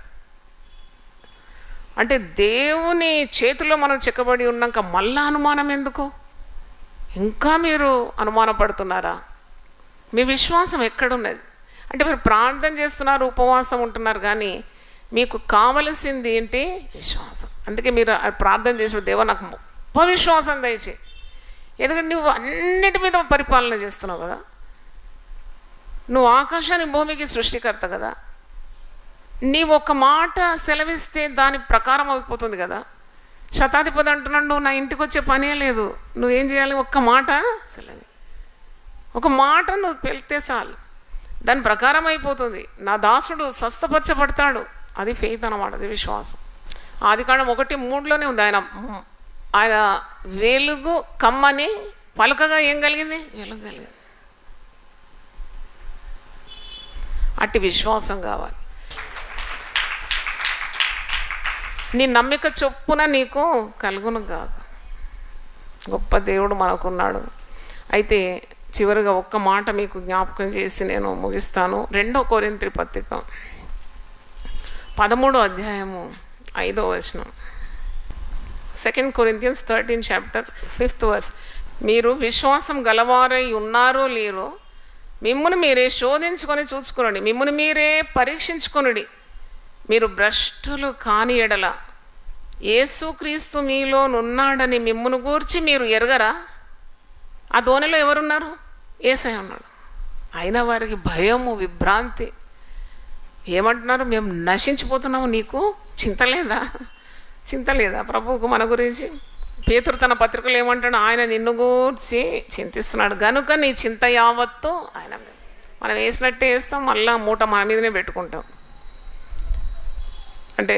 అంటే దేవుని చేతిలో మనం చెక్కబడి ఉన్నాక మళ్ళా అనుమానం ఎందుకు? ఇంకా మీరు అనుమానపడుతున్నారా? మీ విశ్వాసం ఎక్కడున్నది? అంటే మీరు ప్రార్థన చేస్తున్నారు, ఉపవాసం ఉంటున్నారు, కానీ మీకు కావలసింది ఏంటి? విశ్వాసం. అందుకే మీరు ప్రార్థన చేసిన దేవా నాకు గొప్ప విశ్వాసం దయచేయి. ఎందుకంటే నువ్వు అన్నిటి మీద పరిపాలన చేస్తున్నావు కదా, నువ్వు ఆకాశాన్ని భూమికి సృష్టికర్త కదా, నీవు ఒక మాట సెలవిస్తే దాని ప్రకారం అయిపోతుంది కదా. శతాధిపతి అంటున్నాడు, నువ్వు నా ఇంటికి వచ్చే పనే లేదు, నువ్వేం చేయాలి? ఒక్క మాట సెలవి, ఒక మాట నువ్వు పెళ్తే చాలు, దాని ప్రకారం అయిపోతుంది. నా దాసుడు స్వస్థపరచబడతాడు. అది ఫెయిత్ అన్నమాట, అది విశ్వాసం. ఆదికాండం ఒకటి మూడులోనే ఉంది. ఆయన ఆయన వెలుగు కమ్మని పలకగా ఏం కలిగింది? వెలుగు కలిగింది. అట్టి విశ్వాసం కావాలి. నీ నమ్మిక చొప్పున నీకు కలుగును కాదు. గొప్ప దేవుడు మనకున్నాడు. అయితే చివరిగా ఒక్క మాట మీకు జ్ఞాపకం చేసి నేను ముగిస్తాను. రెండో కొరింథీ పత్రిక పదమూడో అధ్యాయము ఐదో వచనం. Second Corinthians thirteen chapter fifth verse. మీరు విశ్వాసం గలవారై ఉన్నారో లేరో మిమ్మును మీరే శోధించుకొని చూసుకునండి, మిమ్మును మీరే పరీక్షించుకొనుడి. మీరు భ్రష్టులు కాని ఎడల యేసుక్రీస్తు మీలో నున్నాడని మిమ్మును గూర్చి మీరు ఎరగరా? ఆ ధోనిలో ఎవరున్నారు? యేసయ్య ఉన్నాడు. అయినా వారికి భయము, విభ్రాంతి. ఏమంటున్నారు? మేము నశించిపోతున్నాము, నీకు చింత లేదా? చింత లేదా ప్రభువుకు మన గురించి? పేతురు తన పత్రికలు ఏమంటాడు? ఆయన నిన్ను గూర్చి చింతిస్తున్నాడు గనుక నీ చింత యావత్తు ఆయన మీద. మనం వేసినట్టే వేస్తాం, మళ్ళీ మూట మన మీదనే పెట్టుకుంటాం. అంటే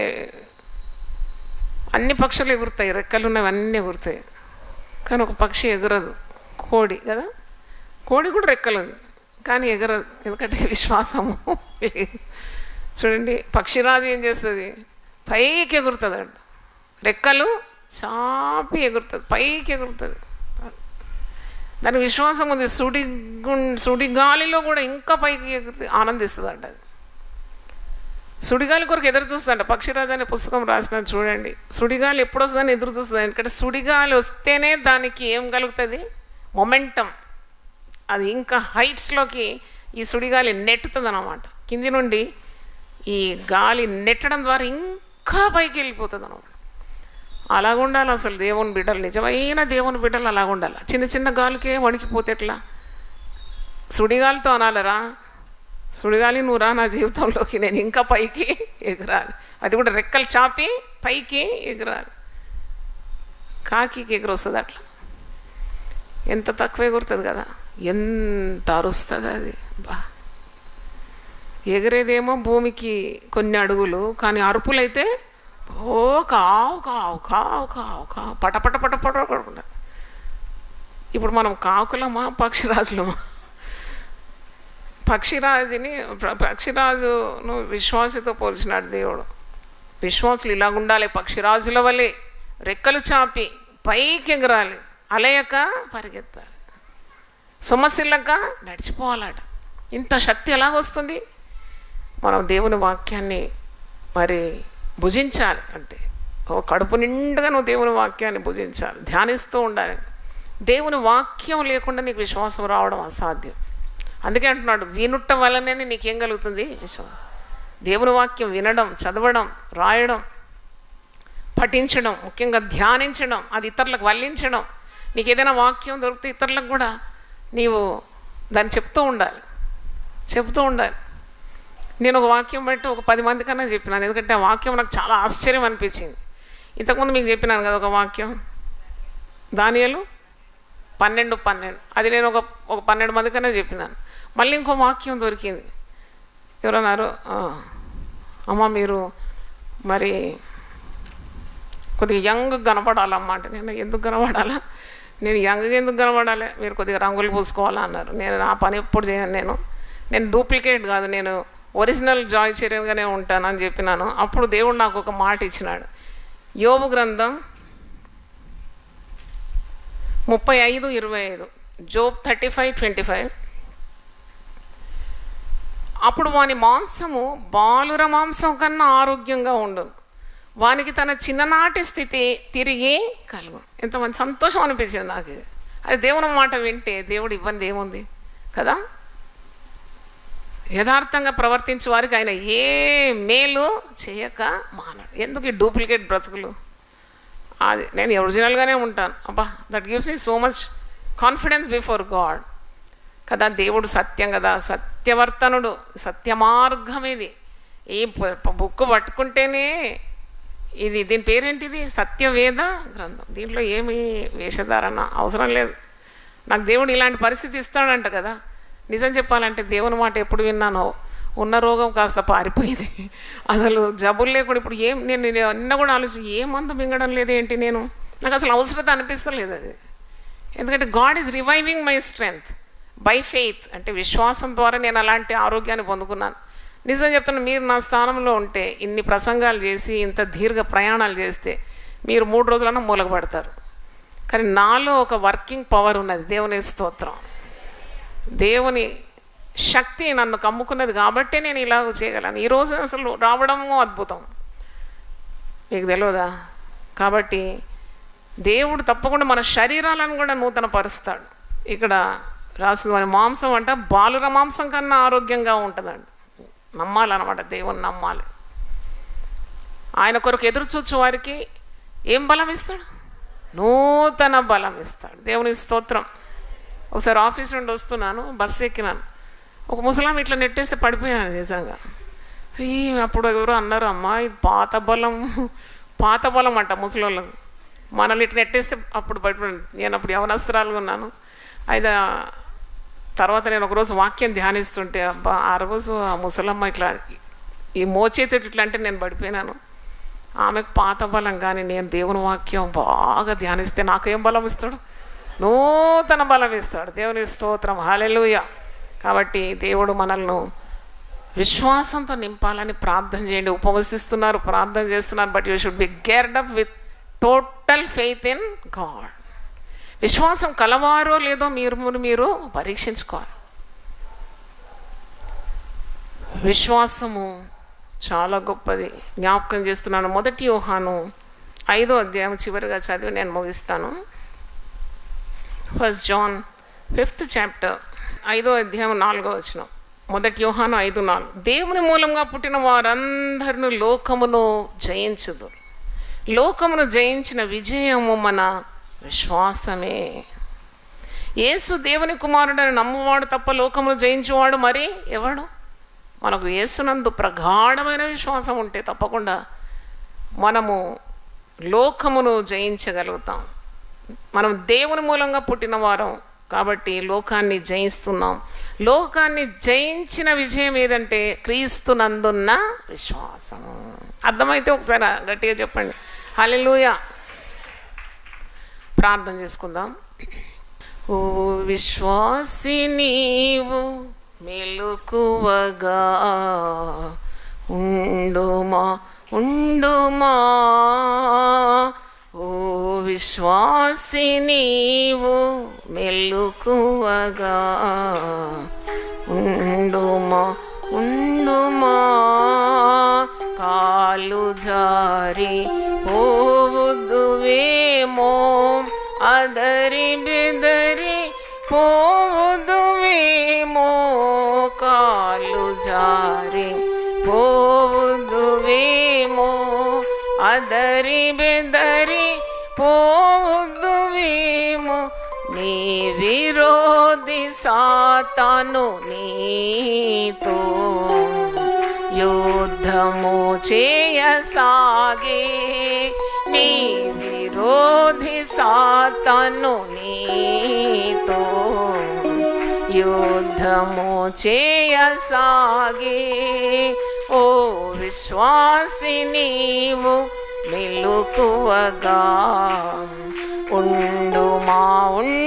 అన్ని పక్షులు ఎగురుతాయి, రెక్కలు ఉన్నవి అన్నీ ఎగురుతాయి, కానీ ఒక పక్షి ఎగురదు, కోడి కదా. కోడి కూడా రెక్కలు ఉంది కానీ ఎగరదు, ఎందుకంటే విశ్వాసము లేదు. చూడండి, పక్షిరాజు ఏం చేస్తుంది? పైకి ఎగురుతుంది అంట, రెక్కలు చాపి ఎగురుతుంది, పైకి ఎగురుతుంది. దాని విశ్వాసం ఉంది. సుడి గు సుడి గాలిలో కూడా ఇంకా పైకి ఎగురుతుంది, ఆనందిస్తుంది అంట. అది సుడిగాలి కొరకు ఎదురు చూస్తుందంట. పక్షిరాజు అనే పుస్తకం రాసిన చూడండి, సుడిగాలి ఎప్పుడు వస్తుందని ఎదురు చూస్తుంది. ఎందుకంటే సుడిగాలి వస్తేనే దానికి ఏం కలుగుతుంది? మొమెంటం. అది ఇంకా హైట్స్లోకి ఈ సుడిగాలి నెట్టుతుంది అన్నమాట. కింది నుండి ఈ గాలి నెట్టడం ద్వారా ఇంకా పైకి వెళ్ళిపోతుంది అన్నమాట. అలాగుండాలి అసలు దేవుని బిడ్డలు, నిజమైన దేవుని బిడ్డలు అలాగుండాలి. చిన్న చిన్న గాలికే వణికిపోతే ఎట్లా? సుడిగాలితో అనాలరా, సుడిగాలి నువ్వు రా నా జీవితంలోకి, నేను ఇంకా పైకి ఎగరాలి. అది కూడా రెక్కలు చాపి పైకి ఎగరాలి. కాకి ఎగురు వస్తుంది అట్లా, ఎంత తక్కువ ఎగురుతుంది కదా, ఎంత అరుస్తుంది అది. బా ఎగిరేదేమో భూమికి కొన్ని అడుగులు, కానీ అరుపులైతే ఓ కావు కావు కావు కావు కావు పటపట పటపట పడకుండా. ఇప్పుడు మనం కాకులమా పక్షిరాజులమా? పక్షిరాజుని పక్షిరాజును విశ్వాసతో పోల్చినాడు దేవుడు. విశ్వాసులు ఇలాగుండాలి, పక్షిరాజుల వలె రెక్కలు చాపి పైకి ఎగరాలి, అలయక పరిగెత్తాలి, సొమ్మసిల్లక నడిచిపోవాలట. ఇంత శక్తి ఎలాగొస్తుంది? మనం దేవుని వాక్యాన్ని మరి భుజించాలి. అంటే ఓ కడుపు నిండుగా నువ్వు దేవుని వాక్యాన్ని భుజించాలి, ధ్యానిస్తూ ఉండాలి. దేవుని వాక్యం లేకుండా నీకు విశ్వాసం రావడం అసాధ్యం. అందుకే అంటున్నాడు, వినుట వలనే నీకేం కలుగుతుంది? విశ్వాసం. దేవుని వాక్యం వినడం, చదవడం, రాయడం, పఠించడం, ముఖ్యంగా ధ్యానించడం, అది ఇతరులకు వల్లించడం. నీకు ఏదైనా వాక్యం దొరికితే ఇతరులకు కూడా నీవు దాన్ని చెప్తూ ఉండాలి, చెప్తూ ఉండాలి. నేను ఒక వాక్యం బట్టి ఒక పది మంది కన్నా చెప్పినాను, ఎందుకంటే ఆ వాక్యం నాకు చాలా ఆశ్చర్యం అనిపించింది. ఇంతకుముందు మీకు చెప్పినాను కదా ఒక వాక్యం, దానియేలు పన్నెండు పన్నెండు అది నేను ఒక ఒక పన్నెండు మంది కన్నా చెప్పినాను. మళ్ళీ ఇంకో వాక్యం దొరికింది. ఎవరన్నారు, అమ్మ మీరు మరి కొద్దిగా యంగ్ కనపడాలమ్మా అంటే, నేను ఎందుకు కనపడాలా? నేను యంగ్గా ఎందుకు కనపడాలి? మీరు కొద్దిగా రంగులు పూసుకోవాలా అన్నారు. నేను నా పని ఎప్పుడు చేయను, నేను నేను డూప్లికేట్ కాదు, నేను ఒరిజినల్ జాయ్ చరణ్గానే ఉంటానని చెప్పినాను. అప్పుడు దేవుడు నాకు ఒక మాట ఇచ్చినాడు. యోబు గ్రంథం ముప్పై ఐదు ఇరవై ఐదు Job thirty five twenty five అప్పుడు వాని మాంసము బాలుర మాంసం కన్నా ఆరోగ్యంగా ఉండదు, వానికి తన చిన్ననాటి స్థితి తిరిగి కలుగు. ఎంతమంది సంతోషం అనిపించింది నాకు ఇది. అది దేవుని మాట వింటే దేవుడు ఇబ్బంది ఏముంది కదా. యథార్థంగా ప్రవర్తించే వారికి ఆయన ఏ మేలు చేయక మానడు. ఎందుకు ఈ డూప్లికేట్ బ్రతుకులు? అది నేను ఒరిజినల్గానే ఉంటాను. అబ్బా, that gives me so much confidence before God కదా. దేవుడు సత్యం కదా, సత్యవర్తనుడు, సత్య మార్గం. ఇది ఈ బుక్ పట్టుకుంటేనే ఇది, దీని పేరేంటిది? సత్యవేద గ్రంథం. దీంట్లో ఏమి వేషధారణ అవసరం లేదు. నాకు దేవుడు ఇలాంటి పరిస్థితి ఇస్తాడంట కదా. నిజం చెప్పాలంటే దేవుని మాట ఎప్పుడు విన్నానో ఉన్న రోగం కాస్త పారిపోయింది. అసలు జబ్బులు లేకుండా ఇప్పుడు ఏం, నేను నిన్న కూడా ఆలోచించి ఏ మందు మింగడం లేదు ఏంటి, నేను నాకు అసలు అవసరత అనిపిస్తలేదు అది. ఎందుకంటే God is reviving my strength by faith, అంటే విశ్వాసం ద్వారా నేను అలాంటి ఆరోగ్యాన్ని పొందుకున్నాను. నిజం చెప్తున్నా, మీరు నా స్థానంలో ఉంటే ఇన్ని ప్రసంగాలు చేసి ఇంత దీర్ఘ ప్రయాణాలు చేస్తే మీరు మూడు రోజులన్నా మూలకపడతారు. కానీ నాలో ఒక వర్కింగ్ పవర్ ఉన్నది. దేవుని స్తోత్రం. దేవుని శక్తి నన్ను కమ్ముకున్నది కాబట్టే నేను ఇలాగ చేయగలను. ఈరోజు అసలు రావడము అద్భుతం, మీకు తెలియదా? కాబట్టి దేవుడు తప్పకుండా మన శరీరాలను కూడా నూతన పరుస్తాడు. ఇక్కడ రాసింది మన మాంసం అంట బాలుర మాంసం కన్నా ఆరోగ్యంగా ఉంటుందండి. నమ్మాలన్నమాట, దేవుని నమ్మాలి. ఆయన కొరకు ఎదురు చూచు వారికి ఏం బలం ఇస్తాడు? నూతన బలం ఇస్తాడు. దేవుని స్తోత్రం. ఒకసారి ఆఫీస్ నుండి వస్తున్నాను, బస్సు ఎక్కినాను, ఒక ముసలాం ఇట్లా నెట్టేస్తే పడిపోయాను నిజంగా. ఈ అప్పుడు ఎవరు అన్నారు, అమ్మా ఇది పాత బలం, పాత బలం అంట ముసలోళ్ళకు. మనల్ని ఇట్లా నెట్టేస్తే అప్పుడు పడిపోయాను. నేను అప్పుడు యవనస్త్రాలుగా ఉన్నాను. అయితే తర్వాత నేను ఒకరోజు వాక్యం ధ్యానిస్తుంటే అబ్బా ఆ రోజు ఆ ముసలమ్మ ఇట్లా ఈ మోచేతుడు ఇట్లా అంటే నేను పడిపోయినాను. ఆమెకు పాత బలం, కానీ నేను దేవుని వాక్యం బాగా ధ్యానిస్తే నాకేం బలం ఇస్తాడు? నూతన బలం ఇస్తాడు. దేవుని స్తోత్రం. హల్లెలూయా. కాబట్టి దేవుడు మనల్ని విశ్వాసంతో నింపాలని ప్రార్థన చేయండి. ఉపవసిస్తున్నారు, ప్రార్థన చేస్తున్నారు, but you should be geared up with total faith in God. విశ్వాసం కలవారో లేదో మీరు మీరు పరీక్షించుకోవాలి. విశ్వాసము చాలా గొప్పది. జ్ఞాపకం చేస్తున్నాను, మొదటి యోహాను ఐదో అధ్యాయం చివరిగా చదివి నేను ముగిస్తాను. ఫస్ట్ జాన్ ఫిఫ్త్ చాప్టర్ ఐదో అధ్యాయం నాలుగో వచనం. మొదటి యోహాను ఐదు నాలుగు. దేవుని మూలంగా పుట్టిన వారందరిని లోకమును జయించదు. లోకమును జయించిన విజయము మన విశ్వాసమే. యేసు దేవుని కుమారుడని నమ్మువాడు తప్ప లోకమును జయించేవాడు మరి ఎవడు? మనకు యేసునందు ప్రగాఢమైన విశ్వాసం ఉంటే తప్పకుండా మనము లోకమును జయించగలుగుతాం. మనం దేవుని మూలంగా పుట్టిన వారం కాబట్టి లోకాన్ని జయిస్తున్నాం. లోకాన్ని జయించిన విజయం ఏదంటే క్రీస్తునందున్న విశ్వాసం. అర్థమైతే ఒకసారి గట్టిగా చెప్పండి హల్లెలూయా. ప్రార్థన చేసుకుందాం. ఓ విశ్వాసి నీవు మెలకువగా ఉండుమా ఉండుమా, ఓ విశ్వాసి నీవు మెలకువగా ఉండుమా ఉండుమా, కాలు జారి పోవుదువేమో, అదరి బెదరి పోవుదువేమో, కాలు జారి పోవుదువేమో, అదరి బెదరి పోవుదువేమో, నీ విరోధి సాతాను నీతో యుద్ధము చేయసాగే, నీ విరోధి సాతాను నీతో యుద్ధము చేయసాగే, ఓ విశ్వాసి నీవు మెలకువగా ఉండుమా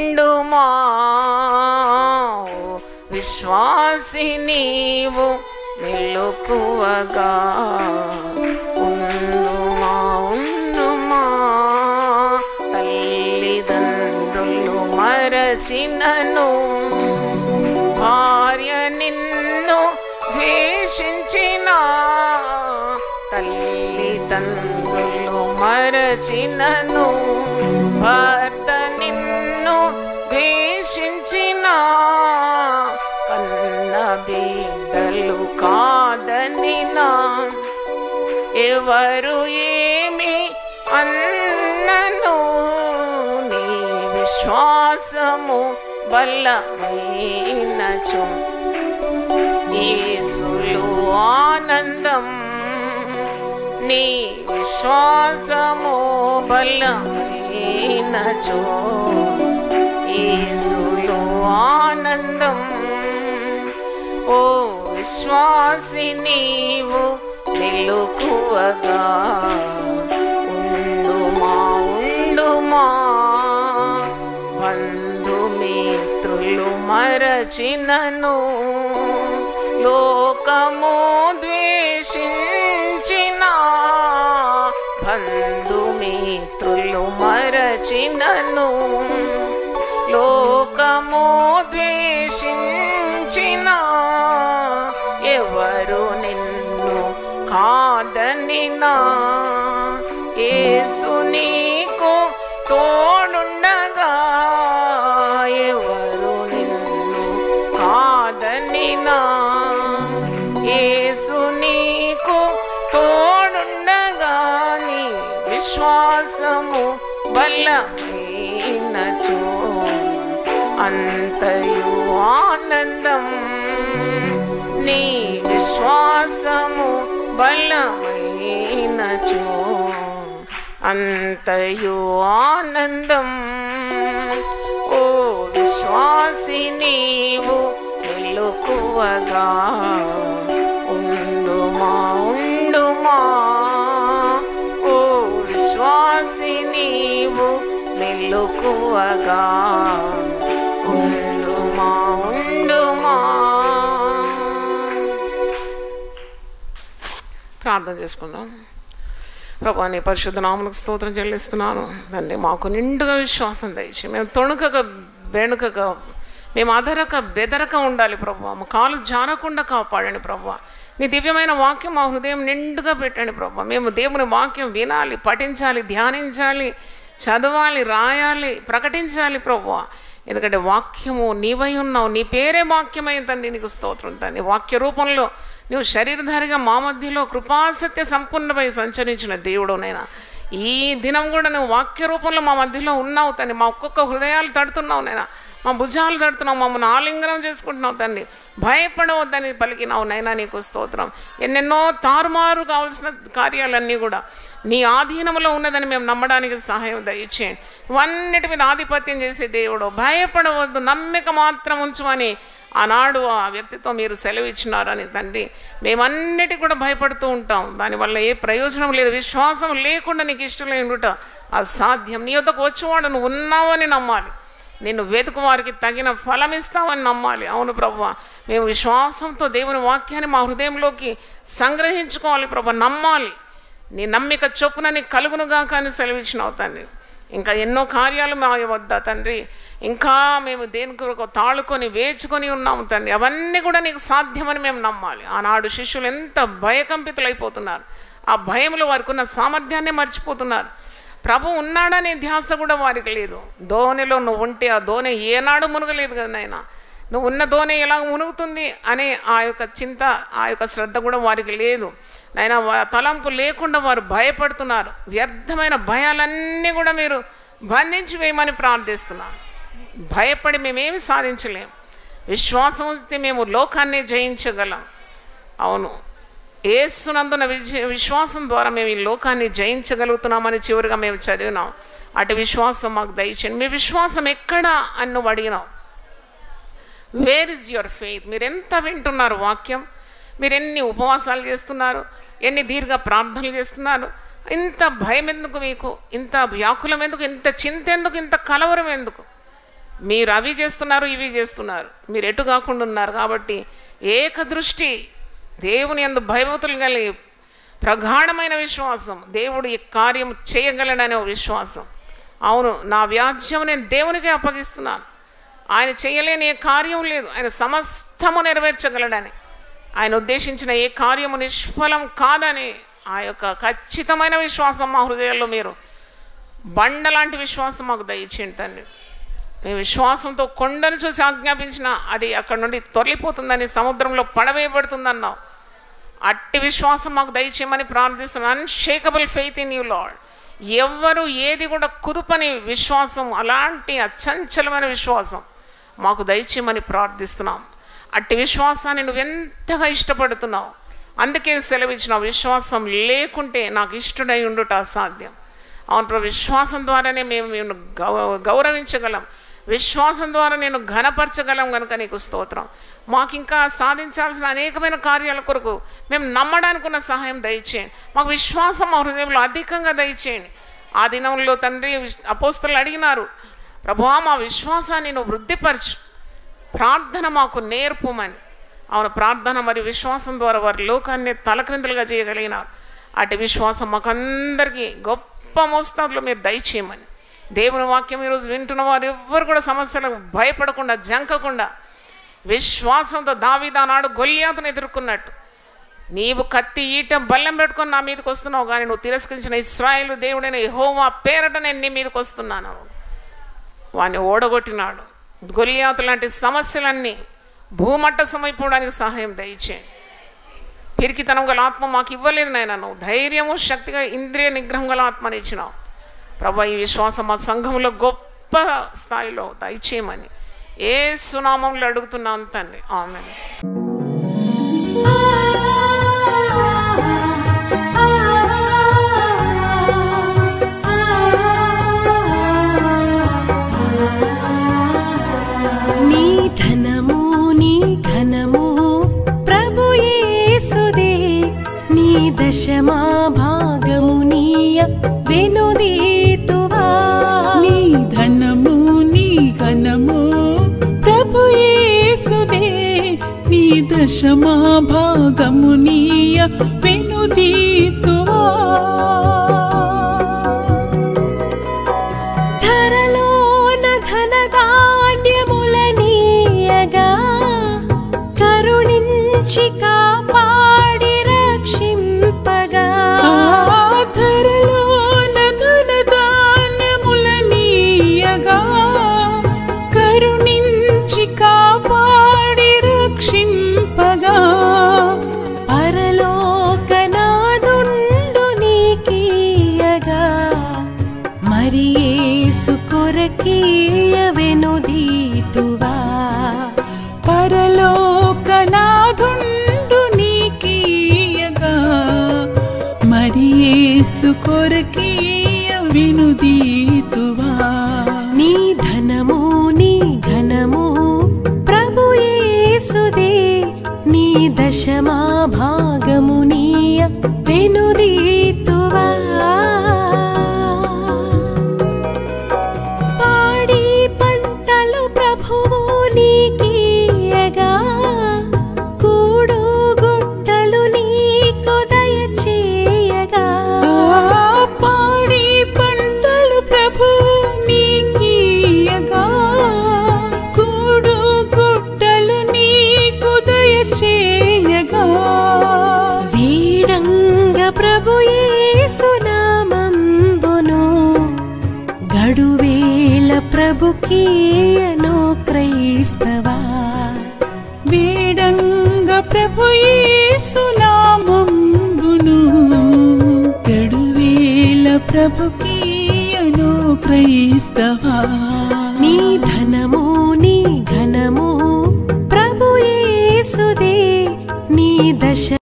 ఉండుమా, ఓ విశ్వాసి నీవు మెలకువగా ఉండుమా ఉండుమా. తల్లిదండ్రులు మరచినను భార్య నిన్ను ద్వేషించిన, తల్లిదండ్రులు మరచినను భర్త నిన్ను ద్వేషించిన, కన్న బిడ్డలు కాదనినా ఎవరు ఏమి అన్నను, నీ విశ్వాసము బలమైనచు యేసులో ఆనందం. నీ విశ్వాసము బలమైనచు యేసులో ఆనందం. ఓ విశ్వాసి నీవు మెలకువగా ఉండుమా ఉండుమా. బంధుమిత్రులు మరచినను లోకము ద్వేషించిన, బంధుమిత్రులు మరచినను లోకము ద్వేషించిన, ఎవరు నిన్ను కాదనినా యేసు నీకు తోడుండగా, ఎవరు నిన్ను కాదనినా యేసు నీకు తోడుండగా, నీ విశ్వాసము బలమైనచు అంతయు ఆనందం. నీ విశ్వాసము బలమైనచు అంతయు ఆనందం. ఓ విశ్వాసి నీవు మెలకువగా ఉండుమా ఉండుమా. ఓ విశ్వాసి నీవు మెలకువగా ఉండుమా ఉండుమా. ప్రార్థన చేసుకుందాం. ప్రభువా, నీ పరిశుద్ధ నామమునకు స్తోత్రం చెల్లిస్తున్నాను తండ్రి. మాకు నిండుగా విశ్వాసం దయచేసి మేము తొణుకక బెణుకక మేము అదరక బెదరక ఉండాలి ప్రభువా. మా కాలు జారకుండా కాపాడండి ప్రభువా. నీ దివ్యమైన వాక్యం మా హృదయం నిండుగా పెట్టండి ప్రభువా. మేము దేవుని వాక్యం వినాలి, పఠించాలి, ధ్యానించాలి, చదవాలి, రాయాలి, ప్రకటించాలి ప్రభువా. ఎందుకంటే వాక్యము నీవై ఉన్నావు, నీ పేరే వాక్యమై తండ్రి. నీకు స్తోత్రం తండ్రి. వాక్య రూపంలో నువ్వు శరీరధారిగా మా మధ్యలో కృపాసత్య సంపూర్ణమై సంచరించిన దేవుడునైనా ఈ దినం కూడా నువ్వు వాక్య రూపంలో మా మధ్యలో ఉన్నావు తండ్రి. మా ఒక్కొక్క హృదయాలు తడుతున్నావు నైనా, మా భుజాలు తడుతున్నావు, మమ్మల్ని ఆలింగనం చేసుకుంటున్నావు తండ్రి. భయపడవద్దని పలికినావు నైనా. నీకు స్తోత్రం. ఎన్నెన్నో తారుమారు కావాల్సిన కార్యాలన్నీ కూడా నీ ఆధీనంలో ఉన్నదని మేము నమ్మడానికి సహాయం దయచేయండి. ఇవన్నిటి మీద ఆధిపత్యం చేసే దేవుడు, భయపడవద్దు, నమ్మిక మాత్రం ఉంచుమని ఆనాడు ఆ వ్యక్తితో మీరు సెలవు ఇచ్చినారని తండ్రి. మేమన్నిటికీ కూడా భయపడుతూ ఉంటాం, దానివల్ల ఏ ప్రయోజనం లేదు. విశ్వాసం లేకుండా నీకు ఇష్టం లేనుట అసాధ్యం. నీ వద్దకు వచ్చేవాడు నువ్వు ఉన్నావని నమ్మాలి, నిన్ను వెతుకు వారికి తగిన ఫలం ఇస్తావని నమ్మాలి. అవును ప్రభువా, మేము విశ్వాసంతో దేవుని వాక్యాన్ని మా హృదయంలోకి సంగ్రహించుకోవాలి ప్రభువా, నమ్మాలి. నీ నమ్మిక చొప్పున నీ కలుగునుగా కానీ సెలవిచ్చినావు తండ్రి. ఇంకా ఎన్నో కార్యాలు మా వద్ద తండ్రి, ఇంకా మేము దేని కొరకు తాళుకొని వేచుకొని ఉన్నాము తండ్రి. అవన్నీ కూడా నీకు సాధ్యమని మేము నమ్మాలి. ఆనాడు శిష్యులు ఎంత భయకంపితులైపోతున్నారు, ఆ భయంలో వారికి ఉన్న సామర్థ్యాన్ని మర్చిపోతున్నారు. ప్రభు ఉన్నాడనే ధ్యాస కూడా వారికి లేదు. దోణిలో నువ్వు ఉంటే ఆ దోణి ఏనాడు మునగలేదు కదా నాయన. నువ్వు ఉన్న దోణి ఎలా మునుగుతుంది అనే ఆ యొక్క చింత, ఆ యొక్క శ్రద్ధ కూడా వారికి లేదు నాయన. తలంపు లేకుండా వారు భయపడుతున్నారు. వ్యర్థమైన భయాలన్నీ కూడా మీరు బంధించి వేయమని ప్రార్థిస్తున్నాను. భయపడి మేమేమి సాధించలేం. విశ్వాసం వస్తే మేము లోకాన్ని జయించగలం. అవును, యేసునందున విజయ విశ్వాసం ద్వారా మేము ఈ లోకాన్ని జయించగలుగుతున్నామని చివరిగా మేము చదివినాం. అటు విశ్వాసం మాకు దయచేయండి. మీ విశ్వాసం ఎక్కడా అని నువ్వు అడిగినావు. Where is your faith? మీరు ఎంత వింటున్నారు వాక్యం, మీరు ఎన్ని ఉపవాసాలు చేస్తున్నారు, ఎన్ని దీర్ఘ ప్రార్థనలు చేస్తున్నారు. ఇంత భయం ఎందుకు మీకు? ఇంత వ్యాకులం ఎందుకు? ఇంత చింత ఎందుకు? ఇంత కలవరం ఎందుకు? మీరు అవి చేస్తున్నారు, ఇవి చేస్తున్నారు, మీరు ఎటు కాకుండా ఉన్నారు. కాబట్టి ఏకదృష్టి దేవుని యందు భయభక్తులు కలిగి ప్రగాఢమైన విశ్వాసం, దేవుడు ఈ కార్యం చేయగలడనే విశ్వాసం. అవును, నా వ్యాజ్యం నేను దేవునికే అప్పగిస్తున్నాను, ఆయన చేయలేని ఏ కార్యం లేదు, ఆయన సమస్తము నెరవేర్చగలడని, ఆయన ఉద్దేశించిన ఏ కార్యము నిష్ఫలం కాదని ఆ యొక్క ఖచ్చితమైన విశ్వాసం మా హృదయాల్లో మీరు బండలాంటి విశ్వాసం మాకు దయచేయండి తండ్రి. మీ విశ్వాసంతో కొండను చూసి ఆజ్ఞాపించిన అది అక్కడ నుండి తొలగిపోతుందని, సముద్రంలో పడవేయబడుతుందన్నావు. అట్టి విశ్వాసం మాకు దయచేయమని ప్రార్థిస్తున్నాను. Unshakeable faith in you Lord. ఎవ్వరు ఏది కూడా కుదుపని విశ్వాసం, అలాంటి అచంచలమైన విశ్వాసం మాకు దయచేయమని ప్రార్థిస్తున్నాం. అట్టి విశ్వాసాన్ని నువ్వు ఎంతగా ఇష్టపడుతున్నావు, అందుకే సెలవిచ్చినావు. విశ్వాసం లేకుంటే నాకు ఇష్టడై ఉండుట అసాధ్యం. అవును ప్రభు, విశ్వాసం ద్వారానే మేము నేను గౌ గౌరవించగలం విశ్వాసం ద్వారా నేను ఘనపరచగలం కనుక నీకు స్తోత్రం. మాకు ఇంకా సాధించాల్సిన అనేకమైన కార్యాల కొరకు మేము నమ్మడానికి ఉన్న సహాయం దయచేయండి. మాకు విశ్వాసం మా హృదయంలో అధికంగా దయచేయండి. ఆ దినంలో తండ్రి అపోస్తలులు అడిగినారు, ప్రభువా మా విశ్వాసాన్ని నువ్వు వృద్ధిపరచు, ప్రార్థన మాకు నేర్పుమని. అవును, ప్రార్థన మరియు విశ్వాసం ద్వారా వారి లోకాన్ని తలక్రిందులుగా చేయగలిగినారు. అటు విశ్వాసం మాకందరికీ గొప్ప మోస్తాదులో మీరు దయచేయమని. దేవుని వాక్యం ఈరోజు వింటున్న వారు ఎవ్వరు కూడా సమస్యలకు భయపడకుండా, జంకకుండా, విశ్వాసంతో దావీదు ఆనాడు గొల్యాతును ఎదుర్కొన్నట్టు, నీవు కత్తి ఈట బల్లెం పెట్టుకొని నా మీదకి వస్తున్నావు, కానీ నువ్వు తిరస్కరించిన ఇశ్రాయేలు దేవుడైన యెహోవా పేరట నేను నీ మీదకి వస్తున్నాను. వాడిని ఓడగొట్టినాడు. గొల్యాతు లాంటి సమస్యలన్నీ భూమట్టసమైపోవడానికి సహాయం దయచేయండి. పిరికితనం గల ఆత్మ మాకు ఇవ్వలేదు నాయన, నువ్వు ధైర్యము, శక్తిగా ఇంద్రియ నిగ్రహం గల ఆత్మని ఇచ్చినావు ప్రభా. ఈ విశ్వాసం మా సంఘంలో గొప్ప స్థాయిలో దయచేయమని యేసు నామములో అడుగుతున్నాను తండ్రి, ఆమేన్. నీ ధనము నీ ఘనము ప్రభు యేసుదే, నీ దశమా భాగము నీయ వెనుదీతువా. నీ ధనము నీ ఘనము ప్రభు యేసుదే, నీ దశమా భాగము నీయ వెనుదీతువా. ధరలోన ధనధాన్యములనీయగా కరుణించి కాపాడి రక్షింపగా. ధరలోన ధనధాన్యములనీయగా కరుణించి కాపాడి రక్షింపగా. పరలోకనాదుండు నీకీయగా మరి యేసు కొరకీయ వెనుదీతువా. పరలోకనాథుండు నీకీయగా మరి యేసు కొరకీయ వెనుదీతువా. నీ ధనము నీ ఘనము ప్రభు యేసుదే, నీ దశమా భాగము నీయ వెనుదీతువా. పాడి పంటలు ప్రభువు నీకీయగా కూడు గుట్టలు నీకు దయచేయగా. పాడి పంటలు ప్రభు నీకీయగా కూడు గుట్టలు నీకు దయచేయగా. వీడంగ ప్రభు యేసు నామంబును గడువేల ప్రభుకీయను క్రైస్తవా. వేడంగ ప్రభు యేసు నామంబును గడువేల ప్రభుకీయను క్రైస్తవా. నీ ధనము